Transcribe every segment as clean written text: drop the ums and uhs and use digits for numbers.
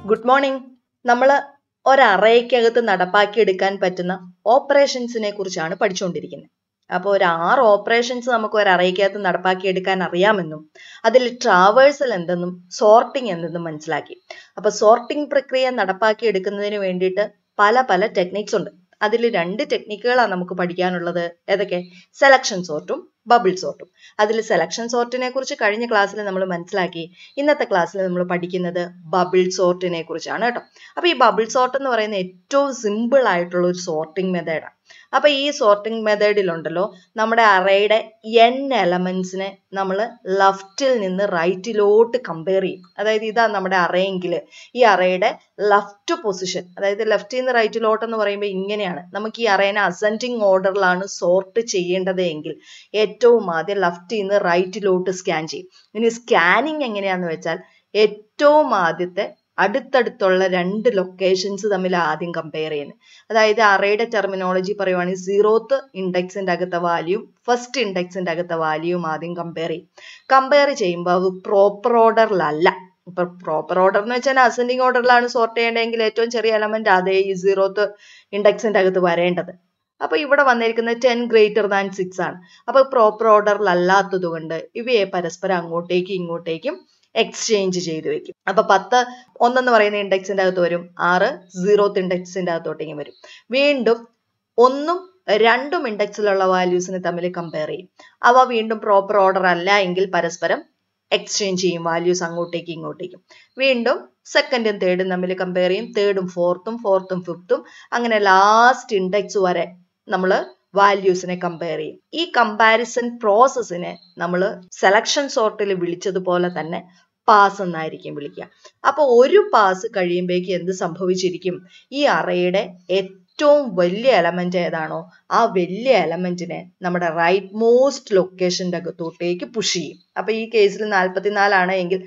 Good morning. നമ്മൾ ഒരറയ്ക്കകത്ത് നടപ്പാക്കിയെടുക്കാൻ പറ്റുന്ന ഓപ്പറേഷൻസിനെ കുറിച്ചാണ് പഠിച്ചുകൊണ്ടിരിക്കുന്നത്. അപ്പോൾ ഒരു 6 ഓപ്പറേഷൻസ് നമുക്ക് ഒരു അറയ്ക്കകത്ത് നടപ്പാക്കിയെടുക്കാൻ അറിയാമെന്നും അതിൽ ട്രാവേഴ്സൽ എന്തെന്നും സോർട്ടിംഗ് എന്തെന്നും മനസ്സിലാക്കി. അപ്പോൾ സോർട്ടിംഗ് പ്രക്രിയ നടപ്പാക്കിയെടുക്കുന്നതിന് വേണ്ടിയിട്ട് പല ടെക്നിക്സ് ഉണ്ട്. അതിൽ 2 ടെക്നിക്കുകളാണ് നമുക്ക് പഠിക്കാനുള്ളത്. ഏതൊക്കെ? സെലക്ഷൻ സോർട്ടും ബബിൾ സോർട്ടും. അതിൽ സെലക്ഷൻ സോർട്ടിനെ കുറിച്ച് കഴിഞ്ഞ ക്ലാസ്സിൽ നമ്മൾ മനസ്സിലാക്കി. ഇന്നത്തെ ക്ലാസ്സിൽ നമ്മൾ പഠിക്കുന്നത് ബബിൾ സോർട്ടിനെ കുറിച്ചാണ് കേട്ടോ. അപ്പോൾ ഈ ബബിൾ സോർട്ട് എന്ന് പറയുന്ന ഏറ്റവും സിമ്പിൾ ആയിട്ടുള്ള ഒരു സോർട്ടിംഗ് മെത്തേഡാണ്. അപ്പോൾ ഈ സോർട്ടിംഗ് മെത്തേഡിലുണ്ടല്ലോ, നമ്മുടെ അറേയുടെ n എലമെന്റ്സിനെ നമ്മൾ ലെഫ്റ്റിൽ നിന്ന് റൈറ്റിലോട്ട് കമ്പയർ ചെയ്യും. അതായത് ഇതാ നമ്മുടെ അറയെങ്കിൽ ഈ അറയുടെ ലെഫ്റ്റ് പൊസിഷൻ, അതായത് ലെഫ്റ്റിൽ നിന്ന് റൈറ്റിലോട്ട് എന്ന് പറയുമ്പോൾ ഇങ്ങനെയാണ്. നമുക്ക് ഈ അറേനെ അസെൻഡിങ് ഓർഡറിലാണ് സോർട്ട് ചെയ്യേണ്ടത് എങ്കിൽ ഏറ്റവും ആദ്യം ലെഫ്റ്റിൽ നിന്ന് റൈറ്റിലോട്ട് സ്കാൻ ചെയ്യും. ഇനി സ്കാനിങ് എങ്ങനെയാന്ന് വെച്ചാൽ ഏറ്റവും ആദ്യത്തെ അടുത്തടുത്തുള്ള 2 ലൊക്കേഷൻസ് തമ്മിൽ ആദ്യം കമ്പയർ ചെയ്യുന്നത്. അതായത് അറേയുടെ ടെർമിനോളജി പറയുവാണെങ്കിൽ 0th ഇൻഡെക്സിന്റെ അകത്തെ വാല്യൂ ഫസ്റ്റ് ഇൻഡെക്സിന്റെ അകത്തെ വാല്യൂവും ആദ്യം കമ്പയർ ചെയ്യും. കമ്പയർ ചെയ്യുമ്പോൾ അത് പ്രോപ്പർ ഓർഡറിലല്ല. ഇപ്പൊ പ്രോപ്പർ ഓർഡർ എന്ന് വെച്ചാൽ അസെൻഡിങ് ഓർഡറിലാണ് സോർട്ട് ചെയ്യേണ്ടതെങ്കിൽ ഏറ്റവും ചെറിയ എലമെന്റ് അതേ ഈ 0th ഇൻഡെക്സിന്റെ അകത്ത് വരേണ്ടത്. അപ്പൊ ഇവിടെ വന്നിരിക്കുന്നത് 10 > 6 ആണ്. അപ്പൊ പ്രോപ്പർ ഓർഡറിലല്ലാത്തത് കൊണ്ട് ഇവയെ പരസ്പരം അങ്ങോട്ടേക്കും ഇങ്ങോട്ടേക്കും എക്സ്ചേഞ്ച് ചെയ്ത് വെക്കും. അപ്പൊ 10 1 പറയുന്ന ഇൻഡെക്സിന്റെ അകത്ത് വരും, 6 0th ഇൻഡെക്സിന്റെ അകത്തോട്ടേക്കും വരും. വീണ്ടും 1ഉം 2ഉം ഇൻഡെക്സിലുള്ള വാല്യൂസിനെ തമ്മിൽ കമ്പയർ ചെയ്യും. അവ വീണ്ടും പ്രോപ്പർ ഓർഡർ അല്ല എങ്കിൽ പരസ്പരം എക്സ്ചേഞ്ച് ചെയ്യും വാല്യൂസ് അങ്ങോട്ടേക്കും ഇങ്ങോട്ടേക്കും. വീണ്ടും 2nd ഉം 3rd ഉം തമ്മിൽ കമ്പയർ ചെയ്യും. 3rd ഉം 4th ഉം 4th ഉം 5th ഉം അങ്ങനെ ലാസ്റ്റ് ഇൻഡെക്സ് വരെ നമ്മൾ വാല്യൂസിനെ കമ്പയർ ചെയ്യും. ഈ കമ്പാരിസൺ പ്രോസസ്സിനെ നമ്മൾ സെലക്ഷൻ സോർട്ടിൽ വിളിച്ചതുപോലെ തന്നെ പാസ് എന്നായിരിക്കും വിളിക്കുക. അപ്പൊ ഒരു പാസ് കഴിയുമ്പോഴേക്ക് എന്ത് സംഭവിച്ചിരിക്കും? ഈ അറേയുടെ ഏറ്റവും വലിയ എലമെന്റ് ഏതാണോ ആ വലിയ എലമെന്റിനെ നമ്മുടെ റൈറ്റ് മോസ്റ്റ് ലൊക്കേഷന്റെ അകത്തോട്ടേക്ക് പുഷ് ചെയ്യും. അപ്പൊ ഈ കേസിൽ 44 ആണ് എങ്കിൽ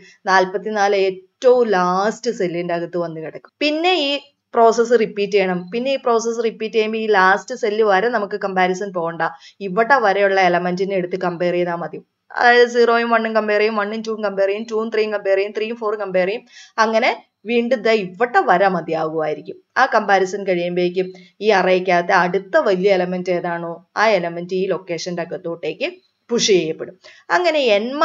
44 ഏറ്റവും ലാസ്റ്റ് സെല്ലിന്റെ അകത്ത് വന്ന് കിടക്കും. പിന്നെ ഈ പ്രോസസ്സ് റിപ്പീറ്റ് ചെയ്യണം. പിന്നെ ഈ പ്രോസസ്സ് റിപ്പീറ്റ് ചെയ്യുമ്പോൾ ഈ ലാസ്റ്റ് സെല്ല് വരെ നമുക്ക് കമ്പാരിസൺ പോകണ്ട. ഇവിടെ വരെയുള്ള എലമെന്റിനെ എടുത്ത് കമ്പയർ ചെയ്താൽ മതി. അതായത് 0ഉം 1ഉം കമ്പയർ ചെയ്യും, 1ഉം 2ഉം കമ്പയർ ചെയ്യും, 2ഉം 3ഉം കമ്പയർ ചെയ്യും, 3ഉം 4ഉം കമ്പയർ ചെയ്യും. അങ്ങനെ വീണ്ടും ഇവിടെ വരെ മതിയാകുമായിരിക്കും. ആ കമ്പാരിസൺ കഴിയുമ്പോഴേക്കും ഈ അറേക്കകത്ത് അടുത്ത വലിയ എലമെന്റ് ഏതാണോ ആ എലമെന്റ് ഈ ലൊക്കേഷന്റെ അകത്തോട്ടേക്ക് പുഷ് ചെയ്യപ്പെടും. അങ്ങനെ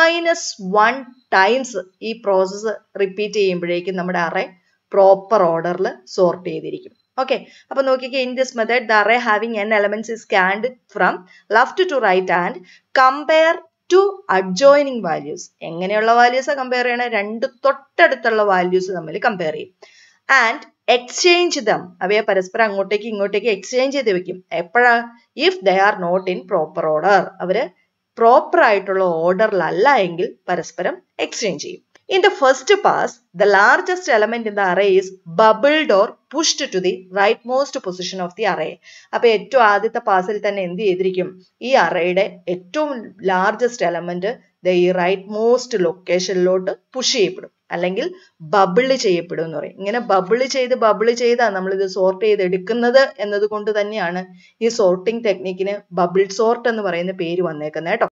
n-1 ടൈംസ് ഈ പ്രോസസ്സ് റിപ്പീറ്റ് ചെയ്യുമ്പോഴേക്കും നമ്മുടെ അറേ പ്രോപ്പർ ഓർഡറിൽ സോർട്ട് ചെയ്തിരിക്കും. ഓക്കെ, അപ്പൊ നോക്കിക്കേ, in this method the array having n elements is scanned from left to right and compare to adjoining values. എങ്ങനെയുള്ള വാല്യൂസ് കമ്പയർ ചെയ്യണേ? 2 തൊട്ടടുത്തുള്ള വാല്യൂസ് തമ്മിൽ കമ്പയർ ചെയ്യും. ആൻഡ് എക്സ്ചേഞ്ച് ദം, അവയെ പരസ്പരം അങ്ങോട്ടേക്ക് ഇങ്ങോട്ടേക്ക് എക്സ്ചേഞ്ച് ചെയ്ത് വെക്കും. എപ്പോഴാ? If they are not in proper order, അവര് പ്രോപ്പർ ആയിട്ടുള്ള ഓർഡറിലല്ല എങ്കിൽ പരസ്പരം എക്സ്ചേഞ്ച് ചെയ്യും. In the first pass, the largest element in the array is bubbled or pushed to the rightmost position of the array. അപ്പോൾ ഏറ്റവും ആദ്യത്തെ പാസിൽ തന്നെ എന്ത് ചെയ്തിരിക്കും? ഈ അറേയുടെ ഏറ്റവും ലാർജസ്റ്റ് എലമെന്റ് ഈ റൈറ്റ് മോസ്റ്റ് ലൊക്കേഷനിലോട്ട് പുഷ് ചെയ്യപ്പെടും, അല്ലെങ്കിൽ ബബിള് ചെയ്യപ്പെടും എന്ന് പറയും. ഇങ്ങനെ ബബിള് ചെയ്താ നമ്മൾ ഇത് സോർട്ട് ചെയ്ത് എടുക്കുന്നത് എന്നത് കൊണ്ട് തന്നെയാണ് ഈ സോർട്ടിംഗ് ടെക്നിക്കിന് ബബിൾ സോർട്ട് എന്ന് പറയുന്ന പേര് വന്നേക്കുന്നത് കേട്ടോ.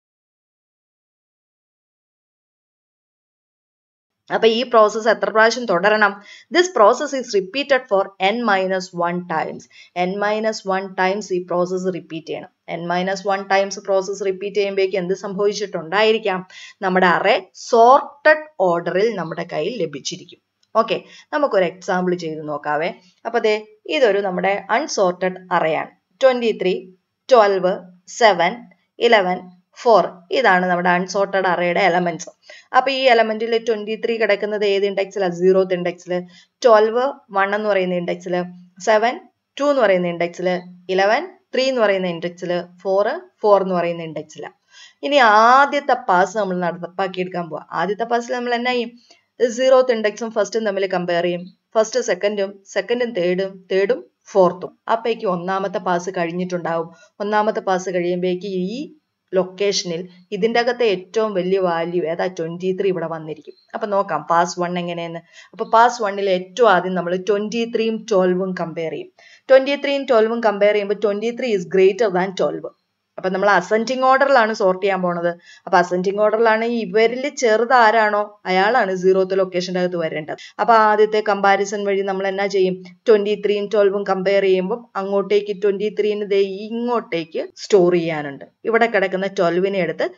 അപ്പൊ ഈ പ്രോസസ്സ് എത്ര പ്രാവശ്യം തുടരണം? This process is repeated for n-1 times. n-1 times ഈ പ്രോസസ്സ് റിപ്പീറ്റ് ചെയ്യണം. n-1 ടൈംസ് പ്രോസസ്സ് റിപ്പീറ്റ് ചെയ്യുമ്പോഴേക്കും എന്ത് സംഭവിച്ചിട്ടുണ്ടായിരിക്കാം? നമ്മുടെ അറേ സോർട്ടഡ് ഓർഡറിൽ നമ്മുടെ കയ്യിൽ ലഭിച്ചിരിക്കും. ഓക്കെ, നമുക്കൊരു എക്സാമ്പിൾ ചെയ്ത് നോക്കാവേ. അപ്പൊ ദേ ഇതൊരു നമ്മുടെ അൺസോർട്ടഡ് അറേയാണ്. 23, 12, 7, 11, 4 ഇതാണ് നമ്മുടെ അൺസോർട്ടഡ് അറേയുടെ എലമെന്റ്സ്. അപ്പൊ ഈ എലമെന്റിൽ 23 കിടക്കുന്നത് ഏത് ഇൻഡെക്സിലാണ്? 0th ഇൻഡെക്സിൽ. 12 1 എന്ന് പറയുന്ന ഇൻഡെക്സിൽ. 7 2 എന്ന് പറയുന്ന ഇൻഡെക്സിൽ. 11 3 എന്ന് പറയുന്ന ഇൻഡെക്സിൽ. 4 4 എന്ന് പറയുന്ന ഇൻഡെക്സിൽ. ഇനി ആദ്യത്തെ പാസ് നമ്മൾ നടപ്പാക്കിയെടുക്കാൻ പോവാ. ആദ്യത്തെ പാസിൽ നമ്മൾ എന്നാ ചെയ്യും? 0th ഇൻഡെക്സും ഫസ്റ്റും തമ്മിൽ കമ്പയർ ചെയ്യും. ഫസ്റ്റ് സെക്കൻഡും 3rd-ഉം 4th-ഉം. അപ്പേക്ക് ഒന്നാമത്തെ പാസ് കഴിഞ്ഞിട്ടുണ്ടാവും. ഒന്നാമത്തെ പാസ് കഴിയുമ്പോഴേക്ക് ഈ ലൊക്കേഷനിൽ ഇതിൻ്റെ അകത്തെ ഏറ്റവും വലിയ വാല്യൂ ഏതാ? 23 ഇവിടെ വന്നിരിക്കും. അപ്പൊ നോക്കാം പാസ് 1 എങ്ങനെയെന്ന്. അപ്പൊ പാസ് 1ൽ ഏറ്റവും ആദ്യം നമ്മൾ 23ഉം 12ഉം കമ്പയർ ചെയ്യും. 23ഉം 12ഉം കമ്പയർ ചെയ്യുമ്പോൾ 23 is greater than 12. അപ്പൊ നമ്മൾ അസെൻഡിങ് ഓർഡറിലാണ് സോർട്ട് ചെയ്യാൻ പോണത്. അപ്പൊ അസെൻഡിങ് ഓർഡറിലാണ് ഇവരിൽ ചെറുത് ആരാണോ അയാളാണ് 0th ലൊക്കേഷൻ്റെ അകത്ത് വരേണ്ടത്. അപ്പൊ ആദ്യത്തെ കമ്പാരിസൺ വഴി നമ്മൾ എന്നാ ചെയ്യും, 23 12 കമ്പയർ ചെയ്യുമ്പോൾ അങ്ങോട്ടേക്ക് 23 ഇങ്ങോട്ടേക്ക് സ്റ്റോർ ചെയ്യാനുണ്ട്. ഇവിടെ കിടക്കുന്ന 12 എടുത്ത്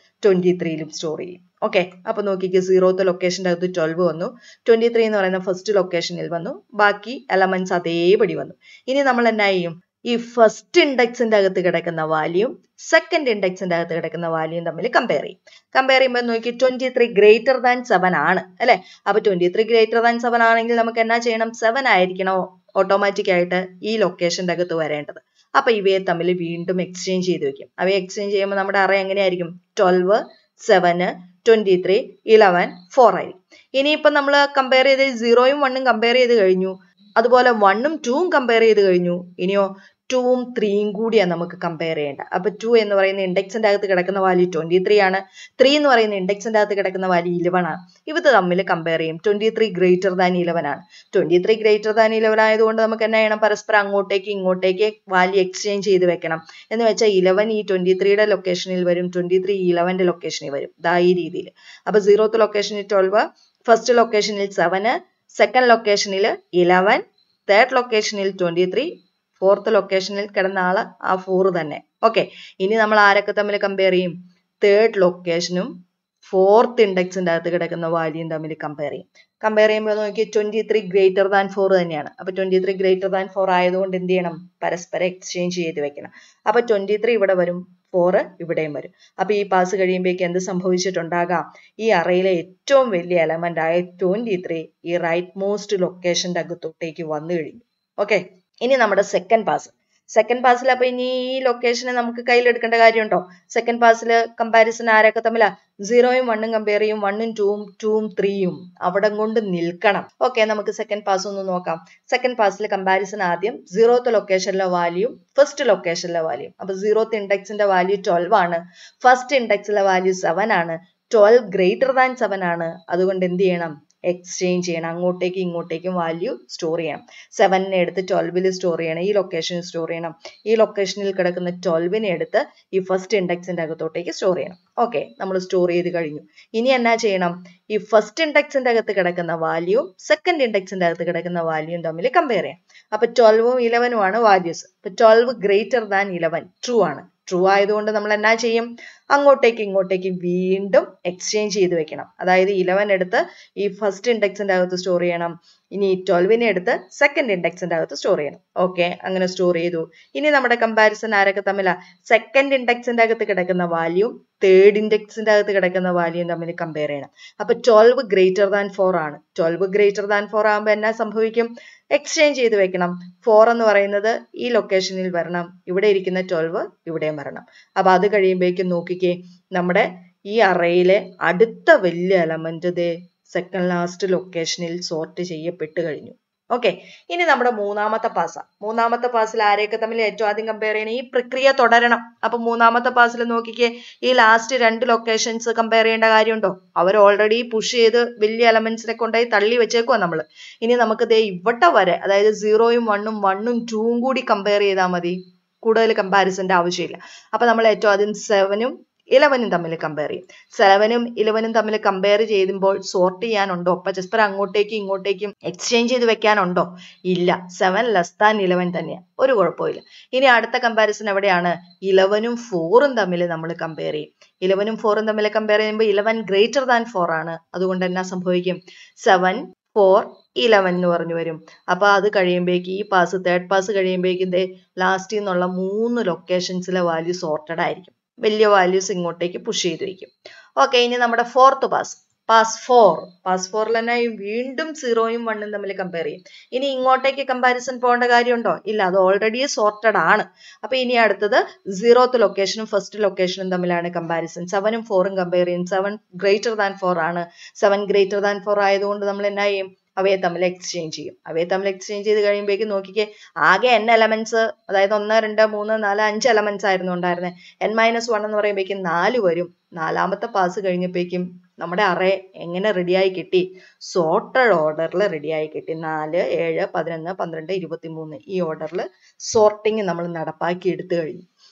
23 സ്റ്റോർ ചെയ്യും. ഓക്കെ, അപ്പൊ നോക്കിക്ക് 0th ലൊക്കേഷൻ്റെ അകത്ത് 12 വന്നു, 23 എന്ന് പറയുന്ന ഫസ്റ്റ് ലൊക്കേഷനിൽ വന്നു, ബാക്കി എലമെന്റ്സ് അതേപടി വന്നു. ഇനി നമ്മൾ എന്നാ ചെയ്യും, ഈ ഫസ്റ്റ് ഇൻഡെക്സിന്റെ അകത്ത് കിടക്കുന്ന വാല്യൂം സെക്കൻഡ് ഇൻഡെക്സിന്റെ അകത്ത് കിടക്കുന്ന വാല്യൂം തമ്മിൽ കമ്പയർ ചെയ്യും. കമ്പയർ ചെയ്യുമ്പോൾ നോക്കി 23 ഗ്രേറ്റർ ദാൻ 7 ആണ് അല്ലെ. അപ്പൊ 23 ഗ്രേറ്റർ ദാൻ 7 ആണെങ്കിൽ നമുക്ക് എന്നാ ചെയ്യണം, 7 ആയിരിക്കണോ ഓട്ടോമാറ്റിക് ആയിട്ട് ഈ ലൊക്കേഷന്റെ അകത്ത് വരേണ്ടത്. അപ്പൊ ഇവയെ തമ്മിൽ വീണ്ടും എക്സ്ചേഞ്ച് ചെയ്ത് വെക്കും. അവയെ എക്സ്ചേഞ്ച് ചെയ്യുമ്പോൾ നമ്മുടെ അറേ എങ്ങനെയായിരിക്കും, 12 7 23 11 4 ആയിരിക്കും. ഇനിയിപ്പോ നമ്മൾ കമ്പയർ ചെയ്ത് 0ഉം 1ഉം കമ്പയർ ചെയ്ത് കഴിഞ്ഞു, അതുപോലെ 1ഉം 2ഉം കമ്പയർ ചെയ്ത് കഴിഞ്ഞു. ഇനിയോ 2ഉം 3ഉം കൂടിയാണ് നമുക്ക് കമ്പയർ ചെയ്യേണ്ട. അപ്പൊ 2 എന്ന് പറയുന്ന ഇൻഡെക്സിന്റെ അകത്ത് കിടക്കുന്ന വാല്യൂ 23 ആണ്, 3 എന്ന് പറയുന്ന ഇൻഡെക്സിന്റെ അകത്ത് കിടക്കുന്ന വാല്യൂ 11 ആണ്. ഇവ തമ്മിൽ കമ്പയർ ചെയ്യും. 23 ഗ്രേറ്റർ ദാൻ 11 ആണ്. 23 ഗ്രേറ്റർ ദാൻ 11 ആയതുകൊണ്ട് നമുക്ക് എന്നാ ചെയ്യണം, പരസ്പരം അങ്ങോട്ടേക്ക് ഇങ്ങോട്ടേക്ക് വാല്യൂ എക്സ്ചേഞ്ച് ചെയ്ത് വെക്കണം. എന്ന് വെച്ചാൽ 11 ഈ 23യുടെ ലൊക്കേഷനിൽ വരും, 23 11ന്റെ ലൊക്കേഷനിൽ വരും. ദാ ഈ രീതിയിൽ. അപ്പൊ 0th ലൊക്കേഷനിൽ 12, ഫസ്റ്റ് ലൊക്കേഷനിൽ 7, സെക്കൻഡ് ലൊക്കേഷനിൽ 11, തേർഡ് ലൊക്കേഷനിൽ 23, ഫോർത്ത് ലൊക്കേഷനിൽ കിടന്ന ആള് ആ 4 തന്നെ. ഓക്കെ, ഇനി നമ്മൾ ആരൊക്കെ തമ്മിൽ കമ്പയർ ചെയ്യും, തേർഡ് ലൊക്കേഷനും ഫോർത്ത് ഇൻഡെക്സിന്റെ അകത്ത് കിടക്കുന്ന വാല്യൂം തമ്മിൽ കമ്പയർ ചെയ്യും. കമ്പയർ ചെയ്യുമ്പോൾ നോക്കി 23 ഗ്രേറ്റർ ദാൻ 4 തന്നെയാണ്. അപ്പൊ 23 ഗ്രേറ്റർ ദാൻ 4 ആയതുകൊണ്ട് എന്ത് ചെയ്യണം, പരസ്പരം എക്സ്ചേഞ്ച് ചെയ്ത് വെക്കണം. അപ്പൊ 23 ഇവിടെ വരും, 4 ഇവിടെയും വരും. അപ്പൊ ഈ പാസ് കഴിയുമ്പോഴേക്ക് എന്ത് സംഭവിച്ചിട്ടുണ്ടാകാം, ഈ അറയിലെ ഏറ്റവും വലിയ എലമെന്റ് ആയ 23 ഈ റൈറ്റ് മോസ്റ്റ് ലൊക്കേഷന്റെ അകത്തോട്ടേക്ക് വന്നു കഴിഞ്ഞു. ഓക്കെ, ഇനി നമ്മുടെ സെക്കൻഡ് പാസിൽ അപ്പൊ ഇനി ഈ ലൊക്കേഷനെ നമുക്ക് കയ്യിലെടുക്കേണ്ട കാര്യമുണ്ടോ? സെക്കൻഡ് പാസിൽ കമ്പാരിസൺ ആരൊക്കെ തമ്മിലാ, 0ഉം 1ഉം കമ്പയർ ചെയ്യും, 1ഉം 2ഉം 2ഉം 3ഉം അവിടെ കൊണ്ട് നിൽക്കണം. ഓക്കെ, നമുക്ക് സെക്കൻഡ് പാസ് ഒന്ന് നോക്കാം. സെക്കൻഡ് പാസിൽ കമ്പാരിസൺ ആദ്യം 0th ലൊക്കേഷനിലെ വാല്യൂം ഫസ്റ്റ് ലൊക്കേഷനിലെ വാല്യൂം. അപ്പൊ 0th ഇൻഡെക്സിന്റെ വാല്യൂ 12 ആണ്, ഫസ്റ്റ് ഇൻഡെക്സിലെ വാല്യൂ 7 ആണ്, 12 ഗ്രേറ്റർ ദാൻ 7 ആണ്. അതുകൊണ്ട് എന്ത് ചെയ്യണം, എക്സ്ചേഞ്ച് ചെയ്യണം, അങ്ങോട്ടേക്കും ഇങ്ങോട്ടേക്കും വാല്യൂ സ്റ്റോർ ചെയ്യണം. 7നെ എടുത്ത് 12ൽ സ്റ്റോർ ചെയ്യണം, ഈ ലൊക്കേഷനിൽ സ്റ്റോർ ചെയ്യണം. ഈ ലൊക്കേഷനിൽ കിടക്കുന്ന 12നെ എടുത്ത് ഈ ഫസ്റ്റ് ഇൻഡെക്സിന്റെ അകത്തോട്ടേക്ക് സ്റ്റോർ ചെയ്യണം. ഓക്കെ, നമ്മൾ സ്റ്റോർ ചെയ്ത് കഴിഞ്ഞു. ഇനി എന്നാ ചെയ്യണം, ഈ ഫസ്റ്റ് ഇൻഡെക്സിന്റെ അകത്ത് കിടക്കുന്ന വാല്യൂം സെക്കൻഡ് ഇൻഡെക്സിന്റെ അകത്ത് കിടക്കുന്ന വാല്യൂം തമ്മിൽ കമ്പയർ ചെയ്യാം. അപ്പൊ 12ഉം 11ഉം ആണ് വാല്യൂസ്. അപ്പൊ 12 ഗ്രേറ്റർ ദാൻ 11 ട്രൂ ആണ്. ട്രൂ ആയതുകൊണ്ട് നമ്മൾ എന്നാ ചെയ്യും, അങ്ങോട്ടേക്ക് ഇങ്ങോട്ടേക്ക് വീണ്ടും എക്സ്ചേഞ്ച് ചെയ്ത് വെക്കണം. അതായത് 11 എടുത്ത് ഈ ഫസ്റ്റ് ഇൻഡെക്സിന്റെ അകത്ത് സ്റ്റോർ ചെയ്യണം, ഇനി 12നെ എടുത്ത് സെക്കൻഡ് ഇൻഡെക്സിന്റെ അകത്ത് സ്റ്റോർ ചെയ്യണം. ഓക്കെ, അങ്ങനെ സ്റ്റോർ ചെയ്തു. ഇനി നമ്മുടെ കമ്പാരിസൺ ആരൊക്കെ തമ്മിലാ, സെക്കൻഡ് ഇൻഡെക്സിന്റെ അകത്ത് കിടക്കുന്ന വാല്യൂം തേർഡ് ഇൻഡെക്സിന്റെ അകത്ത് കിടക്കുന്ന വാല്യൂം തമ്മിൽ കമ്പയർ ചെയ്യണം. അപ്പൊ 12 ഗ്രേറ്റർ ദാൻ 4 ആണ്. 12 ഗ്രേറ്റർ ദാൻ 4 ആകുമ്പോൾ എന്നാ സംഭവിക്കും, എക്സ്ചേഞ്ച് ചെയ്ത് വെക്കണം. 4 എന്ന് പറയുന്നത് ഈ ലൊക്കേഷനിൽ വരണം, ഇവിടെ ഇരിക്കുന്ന 12 ഇവിടെയും വരണം. അപ്പൊ അത് കഴിയുമ്പോഴേക്കും നോക്കിക്കേ, നമ്മുടെ ഈ അറയിലെ അടുത്ത വലിയ എലമെന്റ് ദേ സെക്കൻഡ് ലാസ്റ്റ് ലൊക്കേഷനിൽ സോർട്ട് ചെയ്യപ്പെട്ട് കഴിഞ്ഞു. ഓക്കെ, ഇനി നമ്മുടെ മൂന്നാമത്തെ പാസിൽ ആരെയൊക്കെ തമ്മിൽ ഏറ്റവും ആദ്യം കമ്പയർ ചെയ്യണം, ഈ പ്രക്രിയ തുടരണം. അപ്പൊ മൂന്നാമത്തെ പാസിൽ നോക്കിക്കേ, ഈ ലാസ്റ്റ് 2 ലൊക്കേഷൻസ് കമ്പയർ ചെയ്യേണ്ട കാര്യമുണ്ടോ, അവർ ഓൾറെഡി പുഷ് ചെയ്ത് വലിയ എലമെന്റ്സിനെ കൊണ്ടുപോയി തള്ളി വെച്ചേക്കുവാ നമ്മള്. ഇനി നമുക്ക് ദേ ഇവിടെ വരെ, അതായത് 0ഉം 1ഉം 1ഉം 2ഉം കൂടി കമ്പയർ ചെയ്താൽ മതി, കൂടുതൽ കമ്പാരിസന്റെ ആവശ്യമില്ല. അപ്പൊ നമ്മൾ ഏറ്റവും ആദ്യം 7ഉം 11ഉം തമ്മിൽ കമ്പയർ ചെയ്യും. 7ഉം 11ഉം തമ്മിൽ കമ്പയർ ചെയ്യുമ്പോൾ സോർട്ട് ചെയ്യാനുണ്ടോ, പരസ്പരം അങ്ങോട്ടേക്കും ഇങ്ങോട്ടേക്കും എക്സ്ചേഞ്ച് ചെയ്ത് വെക്കാനുണ്ടോ, ഇല്ല. 7 ലെസ് ദാൻ 11 തന്നെയാണ്, ഒരു കുഴപ്പമില്ല. ഇനി അടുത്ത കമ്പാരിസൺ എവിടെയാണ്, 11ഉം 4ഉം തമ്മിൽ നമ്മൾ കമ്പയർ ചെയ്യും. 11ഉം 4ഉം തമ്മിൽ കമ്പയർ ചെയ്യുമ്പോൾ 11 ഗ്രേറ്റർ ദാൻ 4 ആണ്. അതുകൊണ്ട് എന്നാ സംഭവിക്കും, 7 4 11 എന്ന് പറഞ്ഞു വരും. അപ്പൊ അത് കഴിയുമ്പോഴേക്ക് ഈ പാസ്, തേർഡ് പാസ് കഴിയുമ്പോഴേക്കും ലാസ്റ്റിൽ നിന്നുള്ള 3 ലൊക്കേഷൻസിലെ വാല്യൂ സോർട്ടഡ് ആയിരിക്കും, വലിയ വാല്യൂസ് ഇങ്ങോട്ടേക്ക് പുഷ് ചെയ്ത് വയ്ക്കും. ഓക്കെ, ഇനി നമ്മുടെ ഫോർത്ത് പാസ് 4ൽ തന്നെ വീണ്ടും 0ഉം 1ഉം തമ്മിൽ കമ്പയർ ചെയ്യും. ഇനി ഇങ്ങോട്ടേക്ക് കമ്പാരിസൺ പോകേണ്ട കാര്യമുണ്ടോ, ഇല്ല, അത് ഓൾറെഡി സോർട്ടഡ് ആണ്. അപ്പൊ ഇനി അടുത്തത് 0th ലൊക്കേഷനും ഫസ്റ്റ് ലൊക്കേഷനും തമ്മിലാണ് കമ്പാരിസൺ. 7ഉം 4ഉം കമ്പയർ ചെയ്യും. 7 ഗ്രേറ്റർ ദാൻ 4 ആണ്. 7 ഗ്രേറ്റർ ദാൻ 4 ആയതുകൊണ്ട് നമ്മൾ എന്നാ ചെയ്യും, അവയെ തമ്മിൽ എക്സ്ചേഞ്ച് ചെയ്യും. അവയെ തമ്മിൽ എക്സ്ചേഞ്ച് ചെയ്ത് കഴിയുമ്പോഴേക്കും നോക്കിക്കേ, ആകെ n എലമെന്റ്സ്, അതായത് 1 2 3 4 5 എലമെന്റ്സ് ആയിരുന്നു ഉണ്ടായിരുന്നത്. n-1 എന്ന് പറയുമ്പോഴേക്കും 4 വരും. 4ാമത്തെ പാസ് കഴിഞ്ഞപ്പോഴേക്കും നമ്മുടെ അറേ എങ്ങനെ റെഡിയായി കിട്ടി, സോർട്ടഡ് ഓർഡറിൽ റെഡിയായി കിട്ടി. 4 7 11 12 23 ഈ ഓർഡറിൽ സോർട്ടിങ് നമ്മൾ നടപ്പാക്കി എടുത്തു കഴിഞ്ഞു.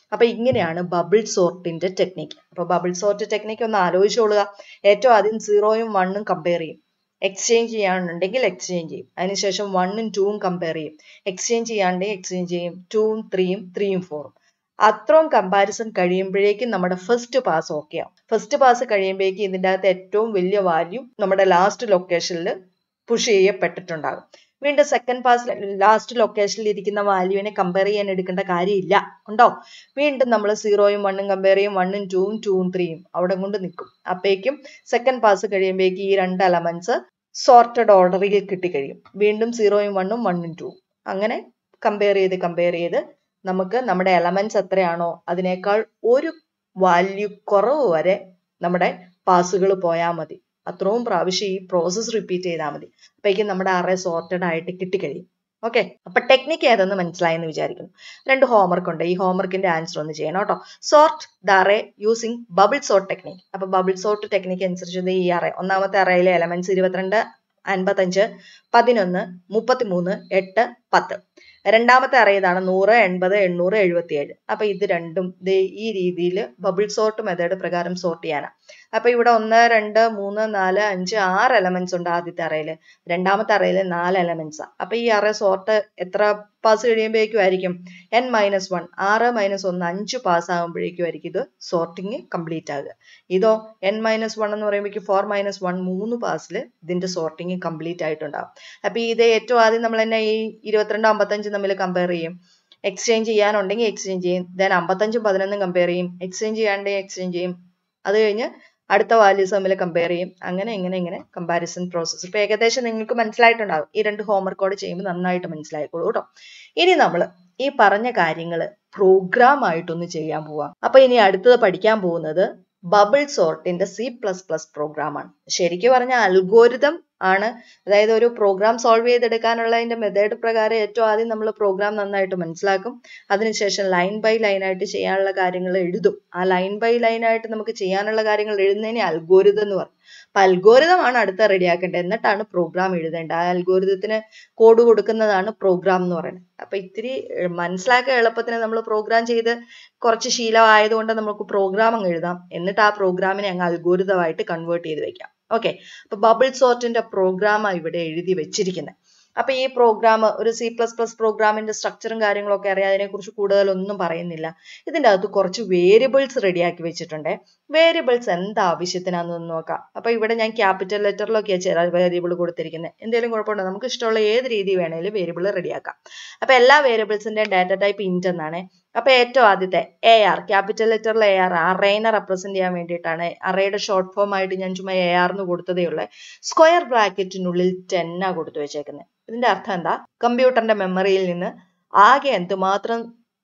അപ്പൊ ഇങ്ങനെയാണ് ബബിൾ സോർട്ടിന്റെ ടെക്നിക്ക്. അപ്പൊ ബബിൾ സോർട്ട് ടെക്നിക്ക് ഒന്ന് ആലോചിച്ചോളുക. ഏറ്റവും ആദ്യം 0ഉം 1ഉം കമ്പയർ ചെയ്യും. എക്സ്ചേഞ്ച് ചെയ്യാനുണ്ടെങ്കിൽ എക്സ്ചേഞ്ച് ചെയ്യും. അതിനുശേഷം 1ഉം 2ഉം കമ്പയർ ചെയ്യും. എക്സ്ചേഞ്ച് ചെയ്യാണ്ടെങ്കിൽ എക്സ്ചേഞ്ച് ചെയ്യും. 2ഉം 3ഉം 3ഉം 4ഉം. അത്രയും കമ്പാരിസൺ കഴിയുമ്പോഴേക്കും നമ്മുടെ ഫസ്റ്റ് പാസ് ഓക്കെ ആവും. ഫസ്റ്റ് പാസ് കഴിയുമ്പോഴേക്കും ഇതിൻ്റെ അകത്ത് ഏറ്റവും വലിയ വാല്യൂ നമ്മുടെ ലാസ്റ്റ് ലൊക്കേഷനിൽ പുഷ് ചെയ്യപ്പെട്ടിട്ടുണ്ടാകും. വീണ്ടും സെക്കൻഡ് പാസ് ലാസ്റ്റ് ലൊക്കേഷനിൽ ഇരിക്കുന്ന വാല്യൂവിനെ കമ്പയർ ചെയ്യാൻ എടുക്കേണ്ട കാര്യമില്ല. ഉണ്ടോ? വീണ്ടും നമ്മൾ 0ഉം 1ഉം കമ്പയർ ചെയ്യും. 1ഉം 2ഉം 2ഉം 3ഉം അവിടെ കൊണ്ട് നിൽക്കും. അപ്പോഴേക്കും സെക്കൻഡ് പാസ് കഴിയുമ്പോഴേക്കും ഈ രണ്ട് എലമെന്റ്സ് സോർട്ടഡ് ഓർഡറിൽ കിട്ടിക്കഴിയും. വീണ്ടും 0ഉം 1ഉം 1ഉം 2ഉം അങ്ങനെ കമ്പയർ ചെയ്ത് നമുക്ക് നമ്മുടെ എലമെന്റ്സ് എത്രയാണോ അതിനേക്കാൾ ഒരു വാല്യൂ കുറവ് വരെ നമ്മുടെ പാസുകൾ പോയാൽ മതി. അത്രയും പ്രാവശ്യം ഈ പ്രോസസ്സ് റിപ്പീറ്റ് ചെയ്താൽ മതി. അപ്പോഴേക്കും നമ്മുടെ അറേ സോർട്ടഡ് ആയിട്ട് കിട്ടിക്കഴിയും. ഓക്കെ, അപ്പൊ ടെക്നിക്ക് ഏതെന്ന് മനസ്സിലായെന്ന് വിചാരിക്കുന്നു. 2 ഹോംവർക്ക് ഉണ്ട്. ഈ ഹോംവർക്കിന്റെ ആൻസർ ഒന്ന് ചെയ്യണം കേട്ടോ. Sort the array using bubble sort technique. അപ്പൊ ബബിൾ സോർട്ട് ടെക്നിക്ക് അനുസരിച്ച് ഈ അറേ ഒന്നാമത്തെ അറേയിലെ എലമെന്റ്സ് 22, 55, 11, 33, 8, 10. രണ്ടാമത്തെ അറേ ഇതാണ് 100, 80, 800, 77. അപ്പൊ ഇത് രണ്ടും ഈ രീതിയിൽ ബബിൾ സോർട്ട് മെത്തേഡ് പ്രകാരം സോർട്ട് ചെയ്യാനാണ്. അപ്പൊ ഇവിടെ 1, 2, 3, 4, 5, 6 എലമെന്റ്സ് ഉണ്ട് ആദ്യത്തെ അറേയില്. രണ്ടാമത്തെ അറേയില് 4 എലമെന്റ്സ്. അപ്പൊ ഈ അറേ സോർട്ട് എത്ര പാസ് കഴിയുമ്പോഴേക്കും ആയിരിക്കും? n-1 6 - 1 5 പാസ് ആകുമ്പോഴേക്കും ആയിരിക്കും ഇത് സോർട്ടിങ് കംപ്ലീറ്റ് ആകുക. ഇതോ n-1 എന്ന് പറയുമ്പോഴേക്കും 4 - 1 3 പാസിൽ ഇതിന്റെ സോർട്ടിങ് കംപ്ലീറ്റ് ആയിട്ടുണ്ടാവും. അപ്പൊ ഇത് ഏറ്റവും ആദ്യം നമ്മൾ തന്നെ ഈ 22, 55 തമ്മിൽ കമ്പയർ ചെയ്യും. എക്സ്ചേഞ്ച് ചെയ്യാനുണ്ടെങ്കിൽ എക്സ്ചേഞ്ച് ചെയ്യും. ദെൻ 55ഉം 11ഉം കമ്പയർ ചെയ്യും. എക്സ്ചേഞ്ച് ചെയ്യാണ്ടെങ്കിൽ എക്സ്ചേഞ്ച് ചെയ്യും. അത് കഴിഞ്ഞ് അടുത്ത വാല്യൂസ് തമ്മിൽ കമ്പയർ ചെയ്യും. അങ്ങനെ കമ്പാരിസൺ പ്രോസസ്സ്. ഇപ്പൊ ഏകദേശം നിങ്ങൾക്ക് മനസ്സിലായിട്ടുണ്ടാകും. ഈ 2 ഹോംവർക്കോട് ചെയ്യുമ്പോൾ നന്നായിട്ട് മനസ്സിലായിക്കോളൂ കേട്ടോ. ഇനി നമ്മൾ ഈ പറഞ്ഞ കാര്യങ്ങൾ പ്രോഗ്രാം ആയിട്ടൊന്ന് ചെയ്യാൻ പോവാം. അപ്പൊ ഇനി അടുത്തത് പഠിക്കാൻ പോകുന്നത് ബബിൾ സോർട്ടിന്റെ C++ പ്രോഗ്രാമാണ്. ശരിക്കും പറഞ്ഞാൽ അൽഗോരിതം ആണ്. അതായത് ഒരു പ്രോഗ്രാം സോൾവ് ചെയ്തെടുക്കാനുള്ളതിന്റെ മെത്തേഡ് പ്രകാരം ഏറ്റവും ആദ്യം നമ്മൾ പ്രോഗ്രാം നന്നായിട്ട് മനസ്സിലാക്കും. അതിനുശേഷം ലൈൻ ബൈ ലൈൻ ആയിട്ട് ചെയ്യാനുള്ള കാര്യങ്ങൾ എഴുതും. ആ ലൈൻ ബൈ ലൈൻ ആയിട്ട് നമുക്ക് ചെയ്യാനുള്ള കാര്യങ്ങൾ എഴുതുന്നതിനെ അൽഗോരിതം എന്ന് പറയും. അപ്പൊ അൽഗോരിതം ആണ് അടുത്ത റെഡിയാക്കേണ്ടത്. എന്നിട്ടാണ് പ്രോഗ്രാം എഴുതേണ്ടത്. ആ അൽഗോരിതത്തിന് കോഡ് കൊടുക്കുന്നതാണ് പ്രോഗ്രാം എന്ന് പറയുന്നത്. അപ്പൊ ഇത്തിരി മനസ്സിലാക്കാൻ എളുപ്പത്തിന് നമ്മൾ പ്രോഗ്രാം ചെയ്ത് കുറച്ച് ശീലമായതുകൊണ്ട് നമുക്ക് പ്രോഗ്രാം അങ്ങ് എഴുതാം. എന്നിട്ട് ആ പ്രോഗ്രാമിനെ അങ്ങ് അൽഗോരിതമായിട്ട് കൺവേർട്ട് ചെയ്ത് വെക്കാം. ഓക്കെ, അപ്പൊ ബബിൾ സോർട്ടിന്റെ പ്രോഗ്രാമാണ് ഇവിടെ എഴുതി വെച്ചിരിക്കുന്നത്. അപ്പൊ ഈ പ്രോഗ്രാം ഒരു C++ പ്രോഗ്രാമിന്റെ സ്ട്രക്ചറും കാര്യങ്ങളൊക്കെ അറിയാം. അതിനെക്കുറിച്ച് കൂടുതലൊന്നും പറയുന്നില്ല. ഇതിൻ്റെ അകത്ത് കുറച്ച് വേരിയബിൾസ് റെഡിയാക്കി വെച്ചിട്ടുണ്ട്. വേരിയബിൾസ് എന്ത് ആവശ്യത്തിനാണെന്ന് നോക്കാം. അപ്പൊ ഇവിടെ ഞാൻ ക്യാപിറ്റൽ ലെറ്ററിലൊക്കെയാണ് ചില വേരിയബിൾ കൊടുത്തിരിക്കുന്നത്. എന്തെങ്കിലും കുഴപ്പമുണ്ടോ? നമുക്ക് ഇഷ്ടമുള്ള ഏത് രീതി വേണേലും വേരിയബിൾ റെഡിയാക്കാം. അപ്പൊ എല്ലാ വേരിയബിൾസിന്റെയും ഡാറ്റ ടൈപ്പ് ഇന്റ് എന്നാണ്. അപ്പൊ ഏറ്റവും ആദ്യത്തെ AR, ക്യാപിറ്റൽ ലെറ്ററിൽ AR അറേനെ റെപ്രസെന്റ് ചെയ്യാൻ വേണ്ടിയിട്ടാണ്. അറേയുടെ ഷോർട്ട് ഫോം ആയിട്ട് ഞാൻ ചുമ്മാ AR എന്ന് കൊടുത്തതേ ഉള്ളൂ. സ്ക്വയർ ബ്രാക്കറ്റിനുള്ളിൽ 10 കൊടുത്തു വെച്ചേക്കുന്നത്. ഇതിന്റെ അർത്ഥം എന്താ? കമ്പ്യൂട്ടറിന്റെ മെമ്മറിയിൽ നിന്ന് ആകെ എന്തുമാത്രം